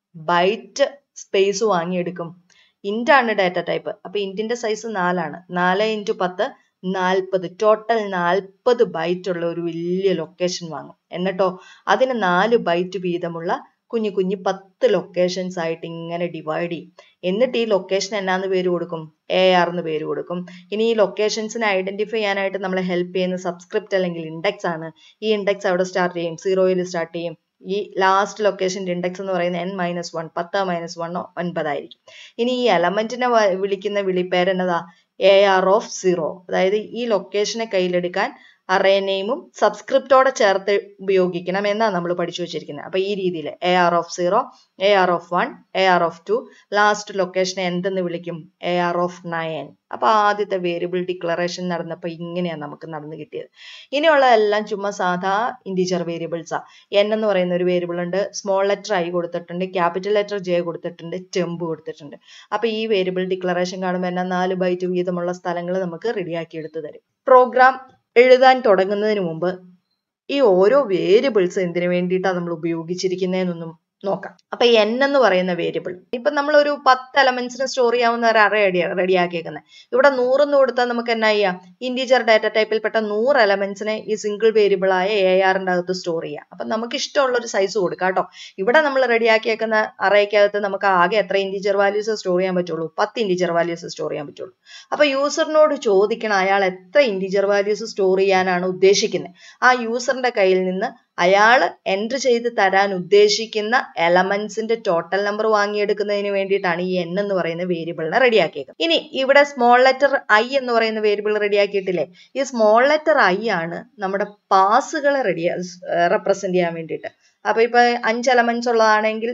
ബൈറ്റ് സ്പേസ് വാങ്ങിയെടുക്കും? ഇന്റ് ആണ് ഡാറ്റ ടൈപ്പ്. അപ്പൊ ഇന്റിന്റെ സൈസ് 4ആണ്. 4 × 10 40. ടോട്ടൽ 40 ബൈറ്റ് ഉള്ള ഒരു വലിയ ലൊക്കേഷൻ വാങ്ങും. എന്നിട്ടോ അതിന് 4 ബൈറ്റ് വീതമുള്ള കുഞ്ഞു 10 ലൊക്കേഷൻസ് ആയിട്ട് ഇങ്ങനെ ഡിവൈഡ് ചെയ്യും. എന്നിട്ട് ഈ ലൊക്കേഷൻ എന്നാന്ന് പേര് കൊടുക്കും? AR എന്ന് പേര് കൊടുക്കും. ഇനി ഈ ലൊക്കേഷൻസിനെ ഐഡന്റിഫൈ ചെയ്യാനായിട്ട് നമ്മളെ ഹെൽപ്പ് ചെയ്യുന്ന സബ്സ്ക്രിപ്റ്റ് അല്ലെങ്കിൽ ഇൻഡെക്സ് ആണ്. ഈ ഇൻഡെക്സ് അവിടെ സ്റ്റാർട്ട് ചെയ്യും, 0യിൽ സ്റ്റാർട്ട് ചെയ്യും. ഈ ലാസ്റ്റ് ലൊക്കേഷൻ്റെ ഇൻഡെക്സ് എന്ന് പറയുന്നത് n-1 10 - 1 9 ആയിരിക്കും. ഇനി ഈ എലമെന്റിനെ വിളിക്കുന്ന വിളിപ്പേര് എന്നതാ? AR(0). അതായത് ഈ ലൊക്കേഷനെ കയ്യിലെടുക്കാൻ അറേ നെയിമും സബ്സ്ക്രിപ്റ്റോടെ ചേർത്ത് ഉപയോഗിക്കണം എന്നാണ് നമ്മൾ പഠിച്ചു വെച്ചിരിക്കുന്നത്. അപ്പൊ ഈ രീതിയിൽ AR(0), AR(1), AR(2), ലാസ്റ്റ് ലൊക്കേഷനെ എന്തെന്ന് വിളിക്കും? AR(9). അപ്പൊ ആദ്യത്തെ വേരിയബിൾ ഡിക്ലറേഷൻ നടന്നപ്പോൾ ഇങ്ങനെയാണ് നമുക്ക് നടന്നു കിട്ടിയത്. ഇനിയുള്ളതെല്ലാം ചുമ്മാ സാധാ ഇൻറ്റിജർ വേരിയബിൾസാ. n എന്ന് പറയുന്ന ഒരു വേരിയബിൾ ഉണ്ട്. സ്മോൾ ലെറ്റർ I കൊടുത്തിട്ടുണ്ട്, ക്യാപിറ്റൽ ലെറ്റർ J കൊടുത്തിട്ടുണ്ട്, ടെമ്പ് കൊടുത്തിട്ടുണ്ട്. അപ്പൊ ഈ വേരിയബിൾ ഡിക്ലറേഷൻ കാണുമ്പോൾ എന്നാ 4 ബൈറ്റ് വീതമുള്ള സ്ഥലങ്ങൾ നമുക്ക് റെഡിയാക്കി എടുത്തു തരും. പ്രോഗ്രാം എഴുതാൻ തുടങ്ങുന്നതിന് മുമ്പ് ഈ ഓരോ വേരിയബിൾസ് എന്തിനു വേണ്ടിയിട്ടാണ് നമ്മൾ ഉപയോഗിച്ചിരിക്കുന്നതെന്നൊന്നും നോക്കാം. അപ്പൊ n എന്ന് പറയുന്ന വേരിയബിൾ ഇപ്പൊ നമ്മൾ ഒരു 10 എലമെന്റ്സിന് സ്റ്റോർ ചെയ്യാവുന്ന ഒരു അറേ റെഡിയാക്കിയേക്കുന്നത്. ഇവിടെ 100 എന്ന് കൊടുത്താൽ നമുക്ക് എന്നാ ചെയ്യാം? ഇന്റീജർ ഡാറ്റ ടൈപ്പിൽപ്പെട്ട 100 എലമെന്റ്സിനെ ഈ സിംഗിൾ വേരിയബിൾ ആയ ARന്റെ അകത്ത് സ്റ്റോർ ചെയ്യാം. അപ്പൊ നമുക്ക് ഇഷ്ടമുള്ള ഒരു സൈസ് കൊടുക്കാം കേട്ടോ. ഇവിടെ നമ്മൾ റെഡിയാക്കിയേക്കുന്ന അറേക്കകത്ത് നമുക്ക് ആകെ എത്ര ഇന്റീജർ വാല്യൂസ് സ്റ്റോർ ചെയ്യാൻ പറ്റുള്ളൂ? 10 ഇന്റീജർ വാല്യൂസ് സ്റ്റോർ ചെയ്യാൻ പറ്റുള്ളൂ. അപ്പൊ യൂസറിനോട് ചോദിക്കണം അയാൾ എത്ര ഇന്റീജർ വാല്യൂസ് സ്റ്റോർ ചെയ്യാനാണ് ഉദ്ദേശിക്കുന്നത്. ആ യൂസറിന്റെ കയ്യിൽ നിന്ന് അയാൾ എൻട്രി ചെയ്ത് തരാൻ ഉദ്ദേശിക്കുന്ന എലമെന്റ്സിന്റെ ടോട്ടൽ നമ്പർ വാങ്ങിയെടുക്കുന്നതിന് വേണ്ടിയിട്ടാണ് ഈ n എന്ന് പറയുന്ന വേരിയബിളിനെ റെഡിയാക്കിയത്. ഇനി ഇവിടെ സ്മോൾ ലെറ്റർ i എന്ന് പറയുന്ന വേരിയബിൾ റെഡിയാക്കിയിട്ടില്ലേ? ഈ സ്മോൾ ലെറ്റർ i ആണ് നമ്മുടെ പാസുകളെ റെപ്രസെന്റ് ചെയ്യാൻ വേണ്ടിയിട്ട്. അപ്പൊ ഇപ്പൊ 5 എലമെന്റ്സ് ഉള്ളതാണെങ്കിൽ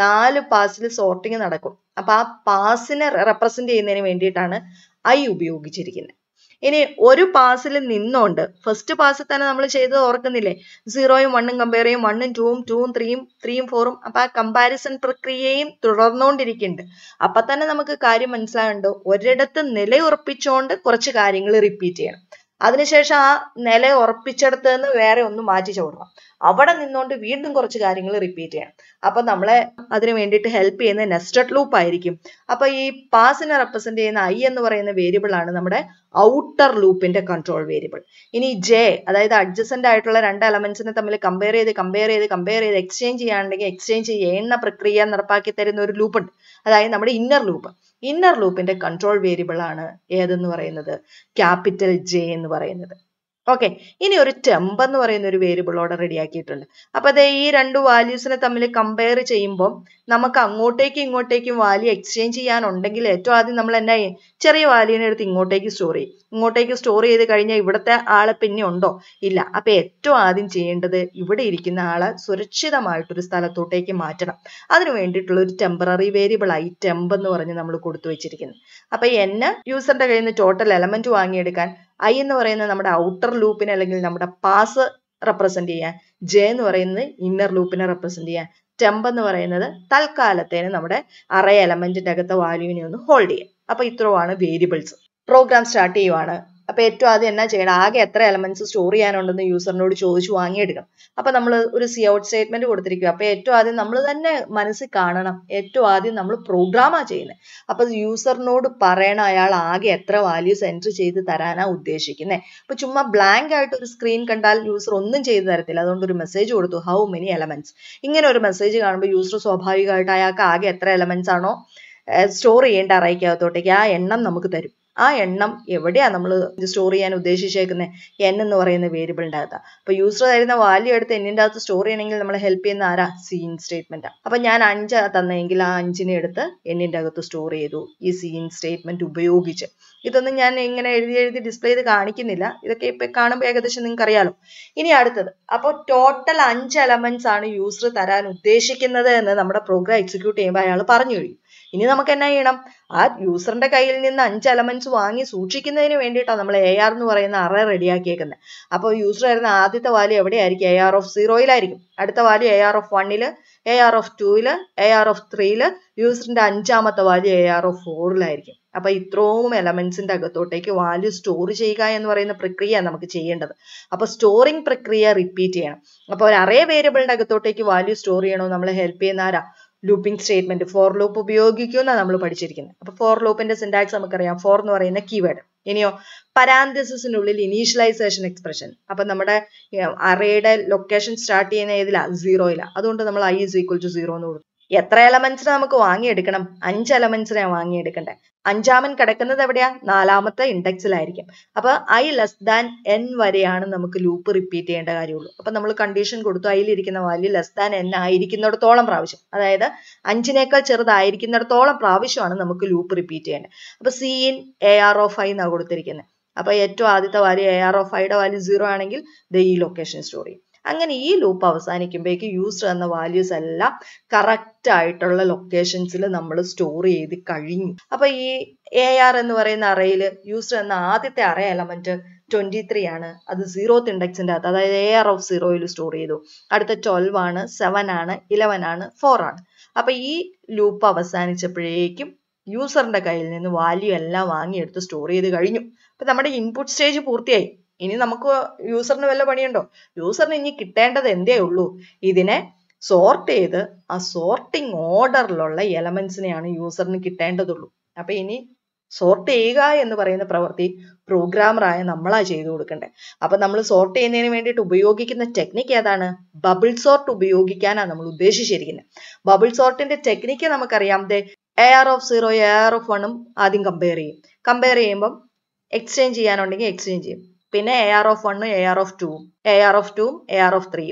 4 പാസിൽ സോർട്ടിങ് നടക്കും. അപ്പൊ ആ പാസിനെ റെപ്രസെന്റ് ചെയ്യുന്നതിന് വേണ്ടിയിട്ടാണ് i ഉപയോഗിച്ചിരിക്കുന്നത്. ഇനി ഒരു പാസിൽ നിന്നോണ്ട് ഫസ്റ്റ് പാസിൽ തന്നെ നമ്മൾ ചെയ്തത് ഓർക്കുന്നില്ലേ? 0ഉം 1ഉം കമ്പയർ ചെയ്യും, 1ഉം 2ഉം 2ഉം 3ഉം 3ഉം 4ഉം. അപ്പൊ ആ കമ്പാരിസൺ പ്രക്രിയയും തുടർന്നുകൊണ്ടിരിക്കുന്നുണ്ട്. അപ്പൊ തന്നെ നമുക്ക് കാര്യം മനസ്സിലാകുന്നുണ്ട്, ഒരിടത്ത് നിലയുറപ്പിച്ചുകൊണ്ട് കുറച്ച് കാര്യങ്ങൾ റിപ്പീറ്റ് ചെയ്യണം. അതിനുശേഷം ആ നില ഉറപ്പിച്ചെടുത്ത് നിന്ന് വേറെ ഒന്ന് മാറ്റി ചോടണം. അവിടെ നിന്നുകൊണ്ട് വീണ്ടും കുറച്ച് കാര്യങ്ങൾ റിപ്പീറ്റ് ചെയ്യണം. അപ്പൊ നമ്മളെ അതിന് വേണ്ടിയിട്ട് ഹെൽപ്പ് ചെയ്യുന്ന നെസ്റ്റഡ് ലൂപ്പ് ആയിരിക്കും. അപ്പൊ ഈ പാസിനെ റെപ്രസെന്റ് ചെയ്യുന്ന i എന്ന് പറയുന്ന വേരിയബിൾ ആണ് നമ്മുടെ ഔട്ടർ ലൂപ്പിന്റെ കൺട്രോൾ വേരിയബിൾ. ഇനി j, അതായത് അഡ്ജസന്റ് ആയിട്ടുള്ള 2 എലമെന്റ്സിനെ തമ്മിൽ കമ്പയർ ചെയ്ത് എക്സ്ചേഞ്ച് ചെയ്യാനുണ്ടെങ്കിൽ എക്സ്ചേഞ്ച് ചെയ്യുന്ന പ്രക്രിയ നടപ്പാക്കി തരുന്ന ഒരു ലൂപ്പ് ഉണ്ട്, അതായത് നമ്മുടെ ഇന്നർ ലൂപ്പ്. ഇന്നർ ലൂപ്പിന്റെ കൺട്രോൾ വേരിയബിൾ ആണ് ഏതെന്ന് പറയുന്നത്? ക്യാപിറ്റൽ J എന്ന് പറയുന്നത്. ഓക്കെ, ഇനി ഒരു ടെമ്പ് എന്ന് പറയുന്ന ഒരു വേരിയബിൾ ഓർഡർ റെഡിയാക്കിയിട്ടുണ്ട്. അപ്പൊ അതേ ഈ 2 വാല്യൂസിനെ തമ്മിൽ കമ്പയർ ചെയ്യുമ്പോൾ നമുക്ക് അങ്ങോട്ടേക്കും ഇങ്ങോട്ടേക്കും വാല്യൂ എക്സ്ചേഞ്ച് ചെയ്യാനുണ്ടെങ്കിൽ ഏറ്റവും ആദ്യം നമ്മൾ എന്നാ ചെയ്യും? ചെറിയ വാല്യൂവിനെ എടുത്ത് ഇങ്ങോട്ടേക്ക് സ്റ്റോർ ചെയ്യും. ഇങ്ങോട്ടേക്ക് സ്റ്റോർ ചെയ്ത് കഴിഞ്ഞാൽ ഇവിടുത്തെ ആളെ പിന്നെ ഉണ്ടോ? ഇല്ല. അപ്പൊ ഏറ്റവും ആദ്യം ചെയ്യേണ്ടത് ഇവിടെ ഇരിക്കുന്ന ആളെ സുരക്ഷിതമായിട്ടൊരു സ്ഥലത്തോട്ടേക്ക് മാറ്റണം. അതിന് വേണ്ടിയിട്ടുള്ള ഒരു ടെമ്പററി വേരിയബിൾ ആയി ടെമ്പ് എന്ന് പറഞ്ഞ് നമ്മൾ കൊടുത്തു വെച്ചിരിക്കുന്നത്. അപ്പൊ n യൂസറിന്റെ കയ്യിൽ നിന്ന് ടോട്ടൽ എലമെന്റ് വാങ്ങിയെടുക്കാൻ, i എന്ന് പറയുന്നത് നമ്മുടെ ഔട്ടർ ലൂപ്പിനെ അല്ലെങ്കിൽ നമ്മുടെ പാസ് റെപ്രസെന്റ് ചെയ്യാൻ, j എന്ന് പറയുന്നത് ഇന്നർ ലൂപ്പിനെ റെപ്രസെന്റ് ചെയ്യാൻ, ടെമ്പ് എന്ന് പറയുന്നത് തൽക്കാലത്തേന് നമ്മുടെ അറേ എലമെന്റിന്റെ അകത്തെ വാല്യൂവിനെ ഒന്ന് ഹോൾഡ് ചെയ്യാം. അപ്പൊ ഇത്രയുമാണ് വേരിയബിൾസ്. പ്രോഗ്രാം സ്റ്റാർട്ട് ചെയ്യുവാണ്. അപ്പൊ ഏറ്റവും ആദ്യം എന്നാ ചെയ്യണം? ആകെ എത്ര എലമെന്റ്സ് സ്റ്റോർ ചെയ്യാനുണ്ടെന്ന് യൂസറിനോട് ചോദിച്ചു വാങ്ങിയെടുക്കണം. അപ്പൊ നമ്മൾ ഒരു സി ഔട്ട് സ്റ്റേറ്റ്മെന്റ് കൊടുത്തിരിക്കുക. അപ്പൊ ഏറ്റവും ആദ്യം നമ്മൾ തന്നെ മനസ്സിൽ കാണണം, ഏറ്റവും ആദ്യം നമ്മൾ പ്രോഗ്രാമാ ചെയ്യുന്നത്. അപ്പൊ യൂസറിനോട് പറയണം അയാൾ ആകെ എത്ര വാല്യൂസ് എൻട്രി ചെയ്ത് തരാനാ ഉദ്ദേശിക്കുന്നത്. അപ്പൊ ചുമ്മാ ബ്ലാങ്ക് ആയിട്ട് ഒരു സ്ക്രീൻ കണ്ടാൽ യൂസർ ഒന്നും ചെയ്തു തരത്തില്ല. അതുകൊണ്ട് ഒരു മെസ്സേജ് കൊടുത്തു, ഹൗ മെനി എലമെന്റ്സ്. ഇങ്ങനെ ഒരു മെസ്സേജ് കാണുമ്പോൾ യൂസർ സ്വാഭാവികമായിട്ട് അയാൾക്ക് ആകെ എത്ര എലമെന്റ്സ് ആണോ സ്റ്റോർ ചെയ്യേണ്ട അറേക്കകത്തോട്ടേക്ക് ആ എണ്ണം നമുക്ക് തരും. ആ എണ്ണം എവിടെയാ നമ്മൾ സ്റ്റോർ ചെയ്യാൻ ഉദ്ദേശിച്ചേക്കുന്നത്? n എന്ന് പറയുന്ന വേരിയബിളിന്റെ അകത്താ. അപ്പൊ യൂസർ തരുന്ന വാല്യൂ എടുത്ത് എന്നിന്റെ അകത്ത് സ്റ്റോർ ചെയ്യണമെങ്കിൽ നമ്മളെ ഹെൽപ്പ് ചെയ്യുന്ന ആരാ? സീൻ സ്റ്റേറ്റ്മെന്റ്. അപ്പൊ ഞാൻ 5 തന്നെങ്കിൽ ആ 5നെ എടുത്ത് എന്നിന്റെ അകത്ത് സ്റ്റോർ ചെയ്തു ഈ സീൻ സ്റ്റേറ്റ്മെന്റ് ഉപയോഗിച്ച്. ഇതൊന്നും ഞാൻ ഇങ്ങനെ എഴുതി ഡിസ്പ്ലേ ചെയ്ത് കാണിക്കുന്നില്ല. ഇതൊക്കെ ഇപ്പൊ കാണുമ്പോൾ ഏകദേശം നിങ്ങൾക്ക് അറിയാലോ. ഇനി അടുത്തത്, അപ്പോൾ ടോട്ടൽ 5 എലമെന്റ്സ് ആണ് യൂസർ തരാൻ ഉദ്ദേശിക്കുന്നത് എന്ന് നമ്മുടെ പ്രോഗ്രാം എക്സിക്യൂട്ട് ചെയ്യുമ്പോൾ അയാൾ പറഞ്ഞു കഴിയും. ഇനി നമുക്ക് എന്നാ ചെയ്യണം? ആ യൂസറിന്റെ കയ്യിൽ നിന്ന് 5 എലമെന്റ്സ് വാങ്ങി സൂക്ഷിക്കുന്നതിന് വേണ്ടിയിട്ടാണ് നമ്മൾ AR എന്ന് പറയുന്ന അറേ റെഡിയാക്കിയേക്കുന്നത്. അപ്പോൾ യൂസർ വരുന്ന ആദ്യത്തെ വാല്യൂ എവിടെയായിരിക്കും? AR of 0-യിലായിരിക്കും. അടുത്ത വാല്യൂ AR of 1-ല്, AR of 2-ല്, AR of 3-ല്, യൂസറിന്റെ 5ാമത്തെ വാല്യൂ AR of 4-ലായിരിക്കും. അപ്പൊ ഇത്രയും എലമെന്റ്സിന്റെ അകത്തോട്ടേക്ക് വാല്യൂ സ്റ്റോർ ചെയ്യുക എന്ന് പറയുന്ന പ്രക്രിയ നമുക്ക് ചെയ്യേണ്ടത്. അപ്പൊ സ്റ്റോറിംഗ് പ്രക്രിയ റിപ്പീറ്റ് ചെയ്യണം. അപ്പൊ ഒരു അറേ വേരിയബിളിന്റെ അകത്തോട്ടേക്ക് വാല്യൂ സ്റ്റോർ ചെയ്യണോ നമ്മളെ ഹെൽപ്പ് ചെയ്യുന്ന ആരാ? ലൂപ്പിംഗ് സ്റ്റേറ്റ്മെന്റ്, ഫോർ ലൂപ്പ് ഉപയോഗിക്കുന്ന നമ്മൾ പഠിച്ചിരിക്കുന്നത്. അപ്പൊ ഫോർ ലൂപ്പിന്റെ സിന്റാക്സ് നമുക്കറിയാം. ഫോർ എന്ന് പറയുന്ന കീവേഡ്. ഇനിയോ പരാന്തസിസിനുള്ളിൽ ഇനീഷ്യലൈസേഷൻ എക്സ്പ്രഷൻ. അപ്പൊ നമ്മുടെ അറേയുടെ ലൊക്കേഷൻ സ്റ്റാർട്ട് ചെയ്യുന്ന ഏതിലാ? 0-യിലാ. അതുകൊണ്ട് നമ്മൾ i is equal to 0 എന്ന് കൊടുത്തു. എത്ര എലമെന്റ്സിനെ നമുക്ക് വാങ്ങിയെടുക്കണം? 5 എലമെന്റ്സിനെ വാങ്ങിയെടുക്കണ്ടേ. 5ാമൻ കിടക്കുന്നത് എവിടെയാ? 4ാമത്തെ ഇൻഡെക്സിലായിരിക്കും. അപ്പൊ i less than n വരെയാണ് നമുക്ക് ലൂപ്പ് റിപ്പീറ്റ് ചെയ്യേണ്ട കാര്യമുള്ളൂ. അപ്പൊ നമ്മൾ കണ്ടീഷൻ കൊടുത്തു, അതിലിരിക്കുന്ന വാല്യൂ ലെസ് ദാൻ n ആയിരിക്കുന്നിടത്തോളം പ്രാവശ്യം, അതായത് 5നേക്കാൾ ചെറുതായിരിക്കുന്നിടത്തോളം പ്രാവശ്യമാണ് നമുക്ക് ലൂപ്പ് റിപ്പീറ്റ് ചെയ്യേണ്ടത്. അപ്പൊ Cin AR of i എന്നാണ് കൊടുത്തിരിക്കുന്നത്. അപ്പൊ ഏറ്റവും ആദ്യത്തെ വാല്യൂ AR of iയുടെ വാല്യൂ 0 ആണെങ്കിൽ ഈ ലൊക്കേഷൻ സ്റ്റോർ ചെയ്യും. അങ്ങനെ ഈ ലൂപ്പ് അവസാനിക്കുമ്പോഴേക്ക് യൂസർ എന്ന വാല്യൂസ് എല്ലാം കറക്റ്റ് ആയിട്ടുള്ള ലൊക്കേഷൻസിൽ നമ്മൾ സ്റ്റോർ ചെയ്ത് കഴിഞ്ഞു. അപ്പൊ ഈ AR എന്ന് പറയുന്ന അറേയിൽ യൂസർ എന്ന ആദ്യത്തെ അറേ എലമെന്റ് 23 ആണ്. അത് 0th ഇൻഡെക്സിന്റെ അകത്ത്, അതായത് AR of 0-യിൽ സ്റ്റോർ ചെയ്തു. അടുത്ത 12 ആണ്, 7 ആണ്, 11 ആണ്, 4 ആണ്. അപ്പൊ ഈ ലൂപ്പ് അവസാനിച്ചപ്പോഴേക്കും യൂസറിന്റെ കയ്യിൽ നിന്ന് വാല്യൂ എല്ലാം വാങ്ങിയെടുത്ത് സ്റ്റോർ ചെയ്ത് കഴിഞ്ഞു. അപ്പൊ നമ്മുടെ ഇൻപുട്ട് സ്റ്റേജ് പൂർത്തിയായി. ഇനി നമുക്ക് യൂസറിന് വല്ല പണിയുണ്ടോ? യൂസറിന് ഇനി കിട്ടേണ്ടത് എന്തേ ഉള്ളൂ? ഇതിനെ സോർട്ട് ചെയ്ത് ആ സോർട്ടിങ് ഓർഡറിലുള്ള എലമെന്റ്സിനെയാണ് യൂസറിന് കിട്ടേണ്ടതുള്ളൂ. അപ്പൊ ഇനി സോർട്ട് ചെയ്യുക എന്ന് പറയുന്ന പ്രവൃത്തി പ്രോഗ്രാമറായ നമ്മളാ ചെയ്തു കൊടുക്കണ്ടേ. അപ്പൊ നമ്മൾ സോർട്ട് ചെയ്യുന്നതിന് വേണ്ടിയിട്ട് ഉപയോഗിക്കുന്ന ടെക്നിക്ക് ഏതാണ്? ബബിൾ സോർട്ട് ഉപയോഗിക്കാനാണ് നമ്മൾ ഉദ്ദേശിച്ചിരിക്കുന്നത്. ബബിൾ സോർട്ടിന്റെ ടെക്നിക്ക് നമുക്കറിയാം. AR of 0, AR of 1ഉം ആദ്യം കമ്പയർ ചെയ്യും. കമ്പയർ ചെയ്യുമ്പം എക്സ്ചേഞ്ച് ചെയ്യാനുണ്ടെങ്കിൽ എക്സ്ചേഞ്ച് ചെയ്യും. പിന്നെ AR of 1ഉം AR of 2ഉം AR of 2ഉം AR of 3ഉം.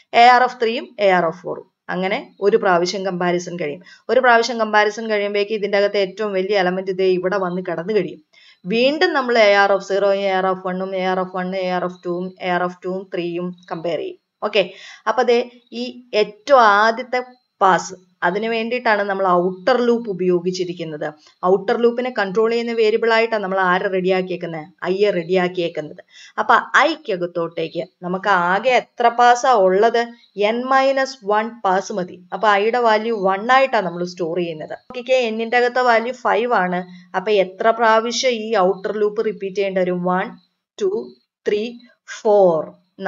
AR of 3യും AR of 4ഉം. അങ്ങനെ ഒരു പ്രാവശ്യം കമ്പാരിസൺ കഴിയും. ഒരു പ്രാവശ്യം കമ്പാരിസൺ കഴിയുമ്പോഴേക്ക് ഇതിൻ്റെ അകത്ത് ഏറ്റവും വലിയ എലമെന്റ് ഇതേ ഇവിടെ വന്ന് കടന്നു കഴിയും. വീണ്ടും നമ്മൾ AR of 0യും AR of 1ഉം AR of 1 AR of 2ഉം AR of 2ഉം 3യും കമ്പയർ ചെയ്യും. ഓക്കെ, അപ്പൊ അതെ ഈ ഏറ്റവും ആദ്യത്തെ പാസ് അതിന് വേണ്ടിയിട്ടാണ് നമ്മൾ ഔട്ടർ ലൂപ്പ് ഉപയോഗിച്ചിരിക്കുന്നത്. ഔട്ടർ ലൂപ്പിനെ കൺട്രോൾ ചെയ്യുന്ന വേരിയബിൾ ആയിട്ടാണ് നമ്മൾ ആരെ റെഡിയാക്കിയേക്കുന്നത്, ഐയെ റെഡിയാക്കിയേക്കുന്നത്. അപ്പൊ ഐക്കകത്തോട്ടേക്ക് നമുക്ക് ആകെ എത്ര പാസ്സാ ഉള്ളത്? n-1 പാസ് മതി. അപ്പൊ ഐയുടെ വാല്യൂ 1 ആയിട്ടാണ് നമ്മൾ സ്റ്റോർ ചെയ്യുന്നത്. നോക്കിക്കേ, എന്നിന്റെ അകത്തെ വാല്യൂ 5 ആണ്. അപ്പൊ എത്ര പ്രാവശ്യം ഈ ഔട്ടർ ലൂപ്പ് റിപ്പീറ്റ് ചെയ്യേണ്ടി വരും? 1 2 3 4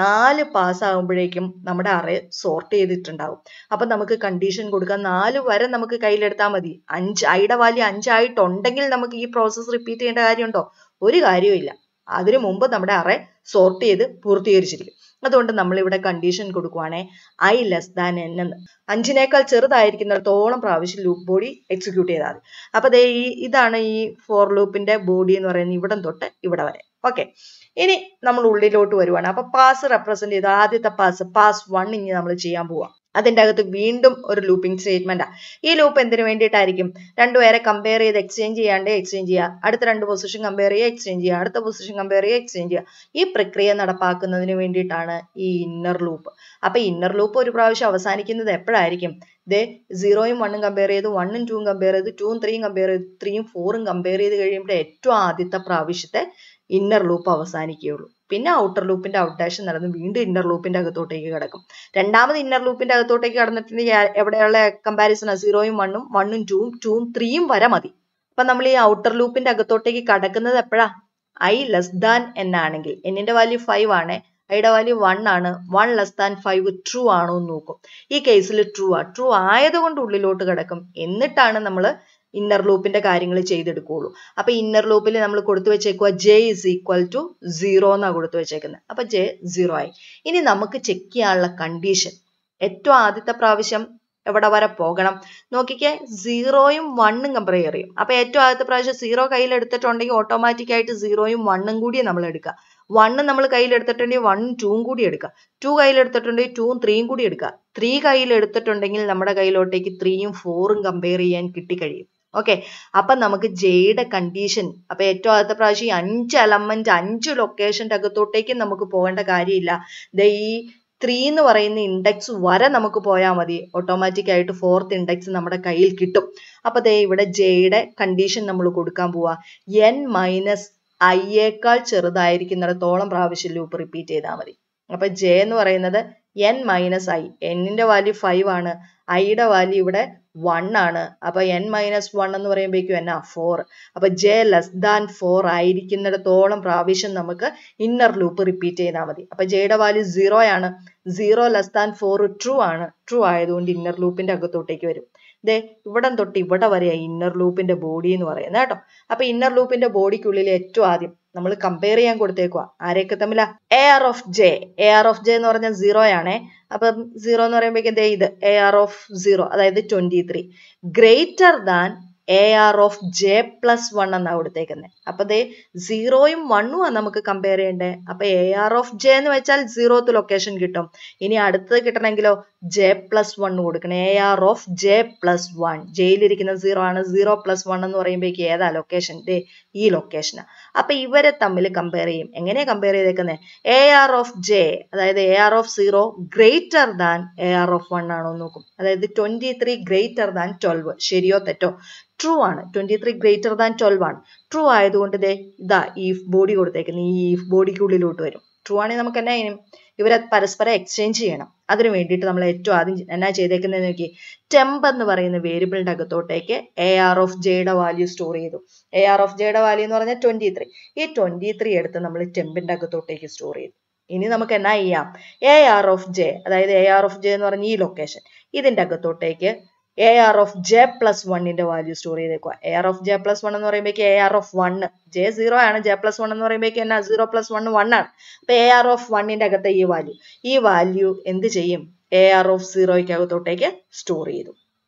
4 പാസ് ആകുമ്പോഴേക്കും നമ്മുടെ അറേ സോർട്ട് ചെയ്തിട്ടുണ്ടാവും. അപ്പൊ നമുക്ക് കണ്ടീഷൻ കൊടുക്കാം 4 വരെ നമുക്ക് കയ്യിലെടുത്താൽ മതി. 5 ഐയുടെ വാല്യൂ 5 ആയിട്ടുണ്ടെങ്കിൽ നമുക്ക് ഈ പ്രോസസ്സ് റിപ്പീറ്റ് ചെയ്യേണ്ട കാര്യമുണ്ടോ? ഒരു കാര്യവും ഇല്ല. അതിനു മുമ്പ് നമ്മുടെ അറേ സോർട്ട് ചെയ്ത് പൂർത്തീകരിച്ചിരിക്കും. അതുകൊണ്ട് നമ്മൾ ഇവിടെ കണ്ടീഷൻ കൊടുക്കുവാണേ i ലെസ് ദാൻ n എന്ന്. 5നേക്കാൾ ചെറുതായിരിക്കുന്നിടത്തോളം പ്രാവശ്യം ലൂപ്പ് ബോഡി എക്സിക്യൂട്ട് ചെയ്താൽ മതി. അപ്പൊ ഇതാണ് ഈ ഫോർ ലൂപ്പിന്റെ ബോഡി എന്ന് പറയുന്നത്, ഇവിടം തൊട്ട് ഇവിടെ വരെ. ഓക്കെ, ഇനി നമ്മൾ ഉള്ളിലോട്ട് വരുവാണ്. അപ്പൊ പാസ് റെപ്രസെന്റ് ചെയ്ത് ആദ്യത്തെ പാസ് 1 ഇനി നമ്മൾ ചെയ്യാൻ പോവാം. അതിൻ്റെ അകത്ത് വീണ്ടും ഒരു ലൂപ്പിംഗ് സ്റ്റേറ്റ്മെന്റാ. ഈ ലൂപ്പ് എന്തിനു വേണ്ടിയിട്ടായിരിക്കും? രണ്ടുപേരെ കമ്പയർ ചെയ്ത് എക്സ്ചേഞ്ച് ചെയ്യാണ്ട് എക്സ്ചേഞ്ച് ചെയ്യുക, അടുത്ത 2 പൊസിഷൻ കമ്പയർ ചെയ്യുക, എക്സ്ചേഞ്ച് ചെയ്യുക, അടുത്ത പൊസിഷൻ കമ്പയർ ചെയ്യുക, എക്സ്ചേഞ്ച് ചെയ്യുക. ഈ പ്രക്രിയ നടപ്പാക്കുന്നതിന് വേണ്ടിയിട്ടാണ് ഈ ഇന്നർ ലൂപ്പ്. അപ്പൊ ഇന്നർ ലൂപ്പ് ഒരു പ്രാവശ്യം അവസാനിക്കുന്നത് എപ്പോഴായിരിക്കും? 0യും 1ഉം കമ്പയർ ചെയ്ത് 1ഉം 2ഉം കമ്പയർ ചെയ്ത് 2ഉം 3ഉം കമ്പയർ ചെയ്ത് 3ഉം 4ഉം കമ്പയർ ചെയ്ത് കഴിയുമ്പോൾ ഏറ്റവും ആദ്യത്തെ പ്രാവശ്യത്തെ ഇന്നർ ലൂപ്പ് അവസാനിക്കുകയുള്ളൂ. പിന്നെ ഔട്ടർ ലൂപ്പിന്റെ ഔട്ട്ഡാഷൻ നടന്ന് വീണ്ടും ഇന്നർ ലൂപ്പിന്റെ അകത്തോട്ടേക്ക് കിടക്കും. രണ്ടാമത് ഇന്നർ ലൂപ്പിന്റെ അകത്തോട്ടേക്ക് കടന്നിട്ടുണ്ടെങ്കിൽ എവിടെയുള്ള കമ്പാരിസൺ? 0യും 1ഉം 1ഉം 2ഉം 2ഉം 3ഉം വരെ മതി. അപ്പൊ നമ്മൾ ഈ ഔട്ടർ ലൂപ്പിന്റെ അകത്തോട്ടേക്ക് കടക്കുന്നത് എപ്പോഴാ? i ലെസ് ദാൻ n ആണെങ്കിൽ. എന്നിന്റെ വാല്യൂ 5 ആണ്, ഐയുടെ വാല്യൂ 1 ആണ്. 1 ലെസ് ദാൻ 5 ട്രൂ ആണോ എന്ന് നോക്കും. ഈ കേസിൽ ട്രൂ ട്രൂ ആയതുകൊണ്ട് ഉള്ളിലോട്ട് കിടക്കും. എന്നിട്ടാണ് നമ്മൾ ഇന്നർ ലൂപ്പിന്റെ കാര്യങ്ങൾ ചെയ്തെടുക്കുള്ളൂ. അപ്പൊ ഇന്നർ ലൂപ്പിൽ നമ്മൾ കൊടുത്തു വെച്ചേക്കുക j is equal to 0 എന്നാണ് കൊടുത്തു വെച്ചേക്കുന്നത്. അപ്പൊ j 0 ആയി. ഇനി നമുക്ക് ചെക്ക് ചെയ്യാനുള്ള കണ്ടീഷൻ ഏറ്റവും ആദ്യത്തെ പ്രാവശ്യം എവിടെ വരെ പോകണം? നോക്കിക്കേ, 0യും 1ഉം കമ്പയർ ചെയ്യും. അപ്പൊ ഏറ്റവും ആദ്യത്തെ പ്രാവശ്യം 0 കയ്യിൽ എടുത്തിട്ടുണ്ടെങ്കിൽ ഓട്ടോമാറ്റിക് ആയിട്ട് 0യും 1ഉം കൂടി നമ്മൾ എടുക്കുക. 1 നമ്മൾ കയ്യിൽ എടുത്തിട്ടുണ്ടെങ്കിൽ 1ഉം 2ഉം കൂടി എടുക്കുക. 2 കയ്യിൽ എടുത്തിട്ടുണ്ടെങ്കിൽ 2ഉം 3ഉം കൂടി എടുക്കുക. 3 കയ്യിൽ എടുത്തിട്ടുണ്ടെങ്കിൽ നമ്മുടെ കയ്യിലോട്ടേക്ക് 3യും 4ഉം കമ്പയർ ചെയ്യാൻ കിട്ടിക്കഴിയും. ഓക്കെ, അപ്പൊ നമുക്ക് ജെയുടെ കണ്ടീഷൻ, അപ്പൊ ഏറ്റവും ആദ്യത്തെ പ്രാവശ്യം 5 എലമെന്റ് 5 ലൊക്കേഷന്റെ അകത്തോട്ടേക്ക് നമുക്ക് പോകേണ്ട കാര്യമില്ല. ഈ 3 എന്ന് പറയുന്ന ഇൻഡെക്സ് വരെ നമുക്ക് പോയാൽ മതി. ഓട്ടോമാറ്റിക് ആയിട്ട് 4th ഇൻഡെക്സ് നമ്മുടെ കയ്യിൽ കിട്ടും. അപ്പൊ ഇവിടെ ജെയുടെ കണ്ടീഷൻ നമ്മൾ കൊടുക്കാൻ പോവാ n-i ചെറുതായിരിക്കുന്നിടത്തോളം പ്രാവശ്യം ലൂപ്പ് റിപ്പീറ്റ് ചെയ്താൽ മതി. അപ്പൊ ജെ എന്ന് പറയുന്നത് n-i. എന്നിന്റെ വാല്യൂ 5 ആണ്, ഐയുടെ വാല്യൂ ഇവിടെ 1 ആണ്. അപ്പൊ n-1 എന്ന് പറയുമ്പോഴേക്കും എന്നാ 4. അപ്പൊ j ലെസ് ദാൻ 4 ആയിരിക്കുന്നിടത്തോളം പ്രാവശ്യം നമുക്ക് ഇന്നർ ലൂപ്പ് റിപ്പീറ്റ് ചെയ്താൽ മതി. അപ്പൊ ജെയുടെ വാല്യൂ 0 ആണ്. 0 ലെസ് ദാൻ 4 ട്രൂ ആണ്. ട്രൂ ആയതുകൊണ്ട് ഇന്നർ ലൂപ്പിന്റെ അകത്തോട്ടേക്ക് വരും. ഇവിടം തൊട്ട് ഇവിടെ വരെയാ ഇന്നർ ലൂപ്പിന്റെ ബോഡി എന്ന് പറയുന്നത് കേട്ടോ. അപ്പൊ ഇന്നർ ലൂപ്പിന്റെ ബോഡിക്കുള്ളിൽ ഏറ്റവും ആദ്യം നമ്മൾ കമ്പയർ ചെയ്യാൻ കൊടുത്തേക്കുക ആരെയൊക്കെ തമ്മിലാ? AR of j. AR of j എന്ന് പറഞ്ഞാൽ 0 ആണേ. അപ്പം 0 എന്ന് പറയുമ്പോഴേക്കും ഇത് AR of 0, അതായത് 23 greater than AR of j plus 1 എന്നാണ് കൊടുത്തേക്കുന്നത്. അപ്പൊ 0യും 1ഉം ആണ് നമുക്ക് കമ്പയർ ചെയ്യണ്ടേ. അപ്പൊ AR of j എന്ന് വെച്ചാൽ 0th ലൊക്കേഷൻ കിട്ടും. ഇനി അടുത്തത് കിട്ടണമെങ്കിലോ j plus 1 കൊടുക്കണം. AR of j plus 1. ജയിലിരിക്കുന്ന 0 ആണ്. 0 plus 1 എന്ന് പറയുമ്പോഴേക്ക് ഏതാ ലൊക്കേഷൻ? ഈ ലൊക്കേഷനാ. അപ്പൊ ഇവരെ തമ്മിൽ കമ്പയർ ചെയ്യും. എങ്ങനെയാ കമ്പയർ ചെയ്തേക്കുന്നത്? AR of j, അതായത് AR of 0 greater than AR of 1 ആണോ നോക്കും. അതായത് 23 ഗ്രേറ്റർ ദാൻ 12. ശരിയോ തെറ്റോ? ട്രൂ ആണ്. 23 ഗ്രേറ്റർ ദാൻ 12 ആണ്. ട്രൂ ആയതുകൊണ്ട് ഇതാ ഈഫ് ബോഡി കൊടുത്തേക്കുന്നത്. ഈ ഈഫ് ബോഡിക്കുള്ളിലോട്ട് വരും. ട്രൂ ആണെങ്കിൽ നമുക്ക് എന്നാ ചെയ്യണം? ഇവരെ പരസ്പരം എക്സ്ചേഞ്ച് ചെയ്യണം. അതിന് വേണ്ടിയിട്ട് നമ്മൾ ഏറ്റവും ആദ്യം എന്നാ ചെയ്തേക്കുന്നത് നോക്കി, ടെമ്പ് എന്ന് പറയുന്ന വേരിയബിളിന്റെ അകത്തോട്ടേക്ക് AR of j value store ചെയ്തു. AR of j വാല്യൂ എന്ന് പറഞ്ഞാൽ 23. ഈ 23 എടുത്ത് നമ്മൾ ടെമ്പിന്റെ അകത്തോട്ടേക്ക് സ്റ്റോർ ചെയ്തു. ഇനി നമുക്ക് എന്നാ ചെയ്യാം? AR of j, അതായത് AR of j എന്ന് പറഞ്ഞ ഈ ലൊക്കേഷൻ, ഇതിന്റെ അകത്തോട്ടേക്ക് AR of j plus 1ന്റെ വാല്യൂ സ്റ്റോർ ചെയ്തേക്കുക. AR of j plus 1 എന്ന് പറയുമ്പോഴേക്ക് AR of 1, j 0 ആണ്, j plus 1 എന്ന് പറയുമ്പോഴേക്ക് എന്നാ 0 plus 1 1 ആണ്. അപ്പൊ AR of 1ന്റെ അകത്തെ ഈ വാല്യൂ എന്ത് ചെയ്യും? AR of 0ക്ക് അകത്തോട്ടേക്ക് സ്റ്റോർ ചെയ്തു.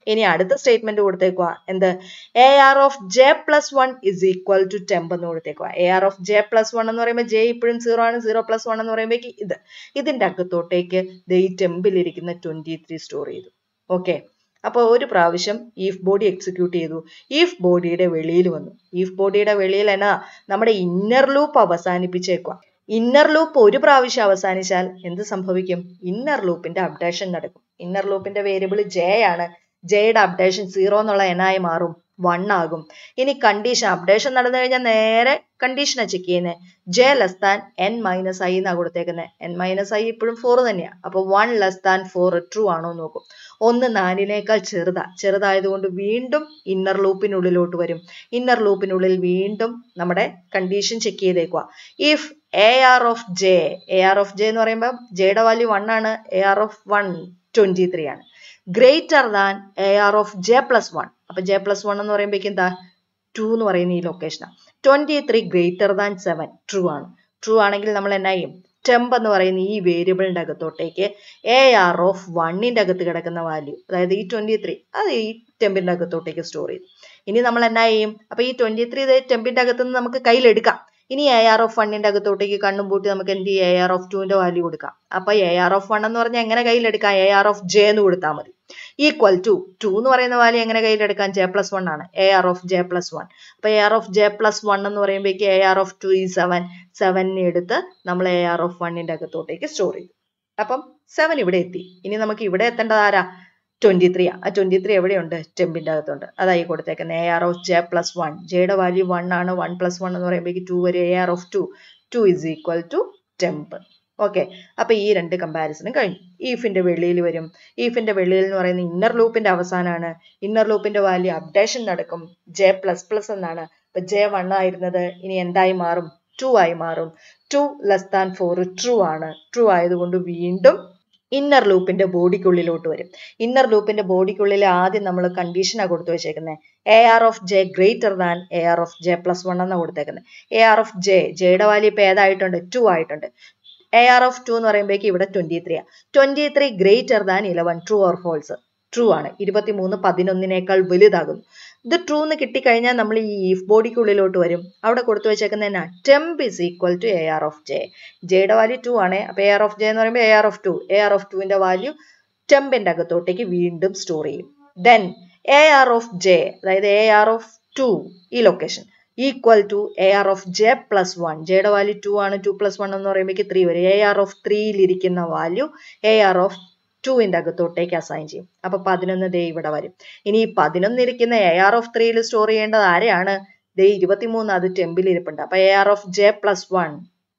ഇനി അടുത്ത സ്റ്റേറ്റ്മെന്റ് കൊടുത്തേക്കുക എന്ത് AR of J plus 1 is equal to temp എന്ന് കൊടുത്തേക്കുക. AR of J plus 1 എന്ന് പറയുമ്പോൾ J ഇപ്പോഴും 0 ആണ്, 0 plus 1 എന്ന് പറയുമ്പോഴേക്ക് ഇതിന്റെ അകത്തോട്ടേക്ക് ഈ ടെമ്പിലിരിക്കുന്ന 23 സ്റ്റോർ ചെയ്തു. ഓക്കെ, അപ്പോൾ ഒരു പ്രാവശ്യം ഈഫ് ബോഡി എക്സിക്യൂട്ട് ചെയ്തു. ഈഫ് ബോഡിയുടെ വെളിയിൽ വന്നു. ഈഫ് ബോഡിയുടെ വെളിയിൽ എന്നാ നമ്മുടെ ഇന്നർ ലൂപ്പ് അവസാനിപ്പിച്ചേക്കുക. ഇന്നർ ലൂപ്പ് ഒരു പ്രാവശ്യം അവസാനിച്ചാൽ എന്ത് സംഭവിക്കും? ഇന്നർ ലൂപ്പിന്റെ അപ്ഡേഷൻ നടക്കും. ഇന്നർ ലൂപ്പിന്റെ വേരിയബിൾ J ആണ്. ജെയുടെ അപ്ഡേഷൻ 0 എന്നുള്ള എന്നായി മാറും, 1 ആകും. ഇനി കണ്ടീഷൻ അപ്ഡേഷൻ നടന്നു കഴിഞ്ഞാൽ നേരെ കണ്ടീഷനെ ചെക്ക് ചെയ്യുന്നത്. J less than n minus i എന്നാ കൊടുത്തേക്കുന്നത്. n minus i ഇപ്പോഴും 4 തന്നെയാണ്. അപ്പൊ 1 less than 4 ട്രൂ ആണോ നോക്കും. 1 4നേക്കാൾ ചെറുതായതുകൊണ്ട് വീണ്ടും ഇന്നർ ലൂപ്പിനുള്ളിലോട്ട് വരും. ഇന്നർ ലൂപ്പിനുള്ളിൽ വീണ്ടും നമ്മുടെ കണ്ടീഷൻ ചെക്ക് ചെയ്തേക്കുക. ഇഫ് AR of J എന്ന് പറയുമ്പോൾ ജെയുടെ വാല്യൂ 1 ആണ്, AR of 1 23 ആണ്, greater than AR of J plus 1. അപ്പൊ J plus 1 എന്ന് പറയുമ്പോഴേക്കും എന്താ 2 എന്ന് പറയുന്ന ഈ ലൊക്കേഷനാണ്. 23 ഗ്രേറ്റർ ദാൻ 7 ട്രൂ ആണ്. ട്രൂ ആണെങ്കിൽ നമ്മൾ എന്നാ ചെയ്യും? ടെമ്പ് എന്ന് പറയുന്ന ഈ വേരിയബിളിന്റെ അകത്തോട്ടേക്ക് AR of 1ന്റെ അകത്ത് കിടക്കുന്ന വാല്യൂ, അതായത് ഈ 23 അത് ഈ ടെമ്പിന്റെ അകത്തോട്ടേക്ക് സ്റ്റോർ ചെയ്യും. ഇനി നമ്മൾ എന്നാ ചെയ്യും? അപ്പൊ ഈ 23 ടെമ്പിന്റെ അകത്തുനിന്ന് നമുക്ക് കയ്യിലെടുക്കാം. ഇനി AR of 1ന്റെ അകത്തോട്ടേക്ക് കണ്ണും പൂട്ടി നമുക്ക് എന്ത് ചെയ്യും? AR of 2ന്റെ വാല്യൂ കൊടുക്കാം. അപ്പൊ AR of 1 എന്ന് പറഞ്ഞാൽ എങ്ങനെ കയ്യിലെടുക്കാം? AR of J എന്ന് കൊടുത്താൽ മതി. ഈക്വൽ ടു 2 എന്ന് പറയുന്ന വാല്യൂ എങ്ങനെ കയ്യിലെടുക്കാം? J plus 1 ആണ്. AR of J plus 1. അപ്പൊ AR of J plus 1 എന്ന് പറയുമ്പോഴേക്ക് AR of 2 is 7. 7നെ എടുത്ത് നമ്മൾ AR of 1ന്റെ അകത്തോട്ടേക്ക് സ്റ്റോർ ചെയ്തു. അപ്പം 7 ഇവിടെ എത്തി. ഇനി നമുക്ക് ഇവിടെ എത്തേണ്ടത് ആരാ? 23. ആ 23 എവിടെയുണ്ട്? ടെമ്പിന്റെ അകത്തുണ്ട്. അതായി കൊടുത്തേക്കുന്നത് AR of J plus 1. ജെയുടെ വാല്യൂ 1 ആണ്. 1 plus 1 എന്ന് പറയുമ്പോഴേക്ക് 2 വരും. AR of 2 is equal to temp. Okay, അപ്പൊ ഈ രണ്ട് കമ്പാരിസണും കഴിഞ്ഞു. ഈഫിന്റെ വെളിയിൽ വരും. ഈഫിന്റെ വെളിയിൽ എന്ന് പറയുന്നത് ഇന്നർ ലൂപ്പിന്റെ അവസാനമാണ്. ഇന്നർ ലൂപ്പിന്റെ വാല്യൂ അപ്ഡേഷൻ നടക്കും. J plus plus എന്നാണ്. അപ്പൊ J 1 ആയിരുന്നത് ഇനി എന്തായി മാറും? 2 ആയി മാറും. 2 less than 4 ട്രൂ ആണ്. ട്രൂ ആയതുകൊണ്ട് വീണ്ടും ഇന്നർ ലൂപ്പിന്റെ ബോഡിക്കുള്ളിലോട്ട് വരും. ഇന്നർ ലൂപ്പിന്റെ ബോഡിക്കുള്ളിൽ ആദ്യം നമ്മൾ കണ്ടീഷനാണ് കൊടുത്തു വെച്ചേക്കുന്നത്. AR of J greater than AR of J plus 1 എന്നാണ് കൊടുത്തേക്കുന്നത്. AR of ജെയുടെ വാല്യൂ ഇപ്പൊ ഏതായിട്ടുണ്ട്? 2 ആയിട്ടുണ്ട്. AR of 2 എന്ന് പറയുമ്പോഴേക്ക് ഇവിടെ 23 ആണ്. 23 greater than 11 true or false? True ആണ്. 23 11നേക്കാൾ വലുതാകുന്നു. ഇത് ട്രൂ എന്ന് കിട്ടിക്കഴിഞ്ഞാൽ നമ്മൾ ഈ ഈഫ് ബോഡിക്കുള്ളിലോട്ട് വരും. അവിടെ കൊടുത്തു വെച്ചേക്കുന്ന എന്നാ? Temp is equal to AR of J. ജെയുടെ വാല്യൂ 2 ആണ്. അപ്പൊ AR of J എന്ന് പറയുമ്പോൾ AR of 2. AR of 2ന്റെ വാല്യൂ ടെമ്പിന്റെ അകത്തോട്ടേക്ക് വീണ്ടും സ്റ്റോർ ചെയ്യും. ദെൻ AR of J, അതായത് AR of 2 ഈ location equal to AR of J plus 1. ജെയുടെ വാല്യൂ 2 ആണ്. 2 plus 1 എന്ന് പറയുമ്പോഴേക്ക് 3 വരും. AR of 3യിലിരിക്കുന്ന വാല്യൂ AR of 2ന്റെ അകത്തോട്ടേക്ക് അസൈൻ ചെയ്യും. അപ്പൊ 11 ദേ ഇവിടെ വരും. ഇനി ഈ 11 ഇരിക്കുന്ന AR of 3യിൽ സ്റ്റോർ ചെയ്യേണ്ടത് ആരെയാണ്? ദേ 23 അത് ടെമ്പിൽ ഇരിപ്പുണ്ട്. അപ്പൊ AR of J plus 1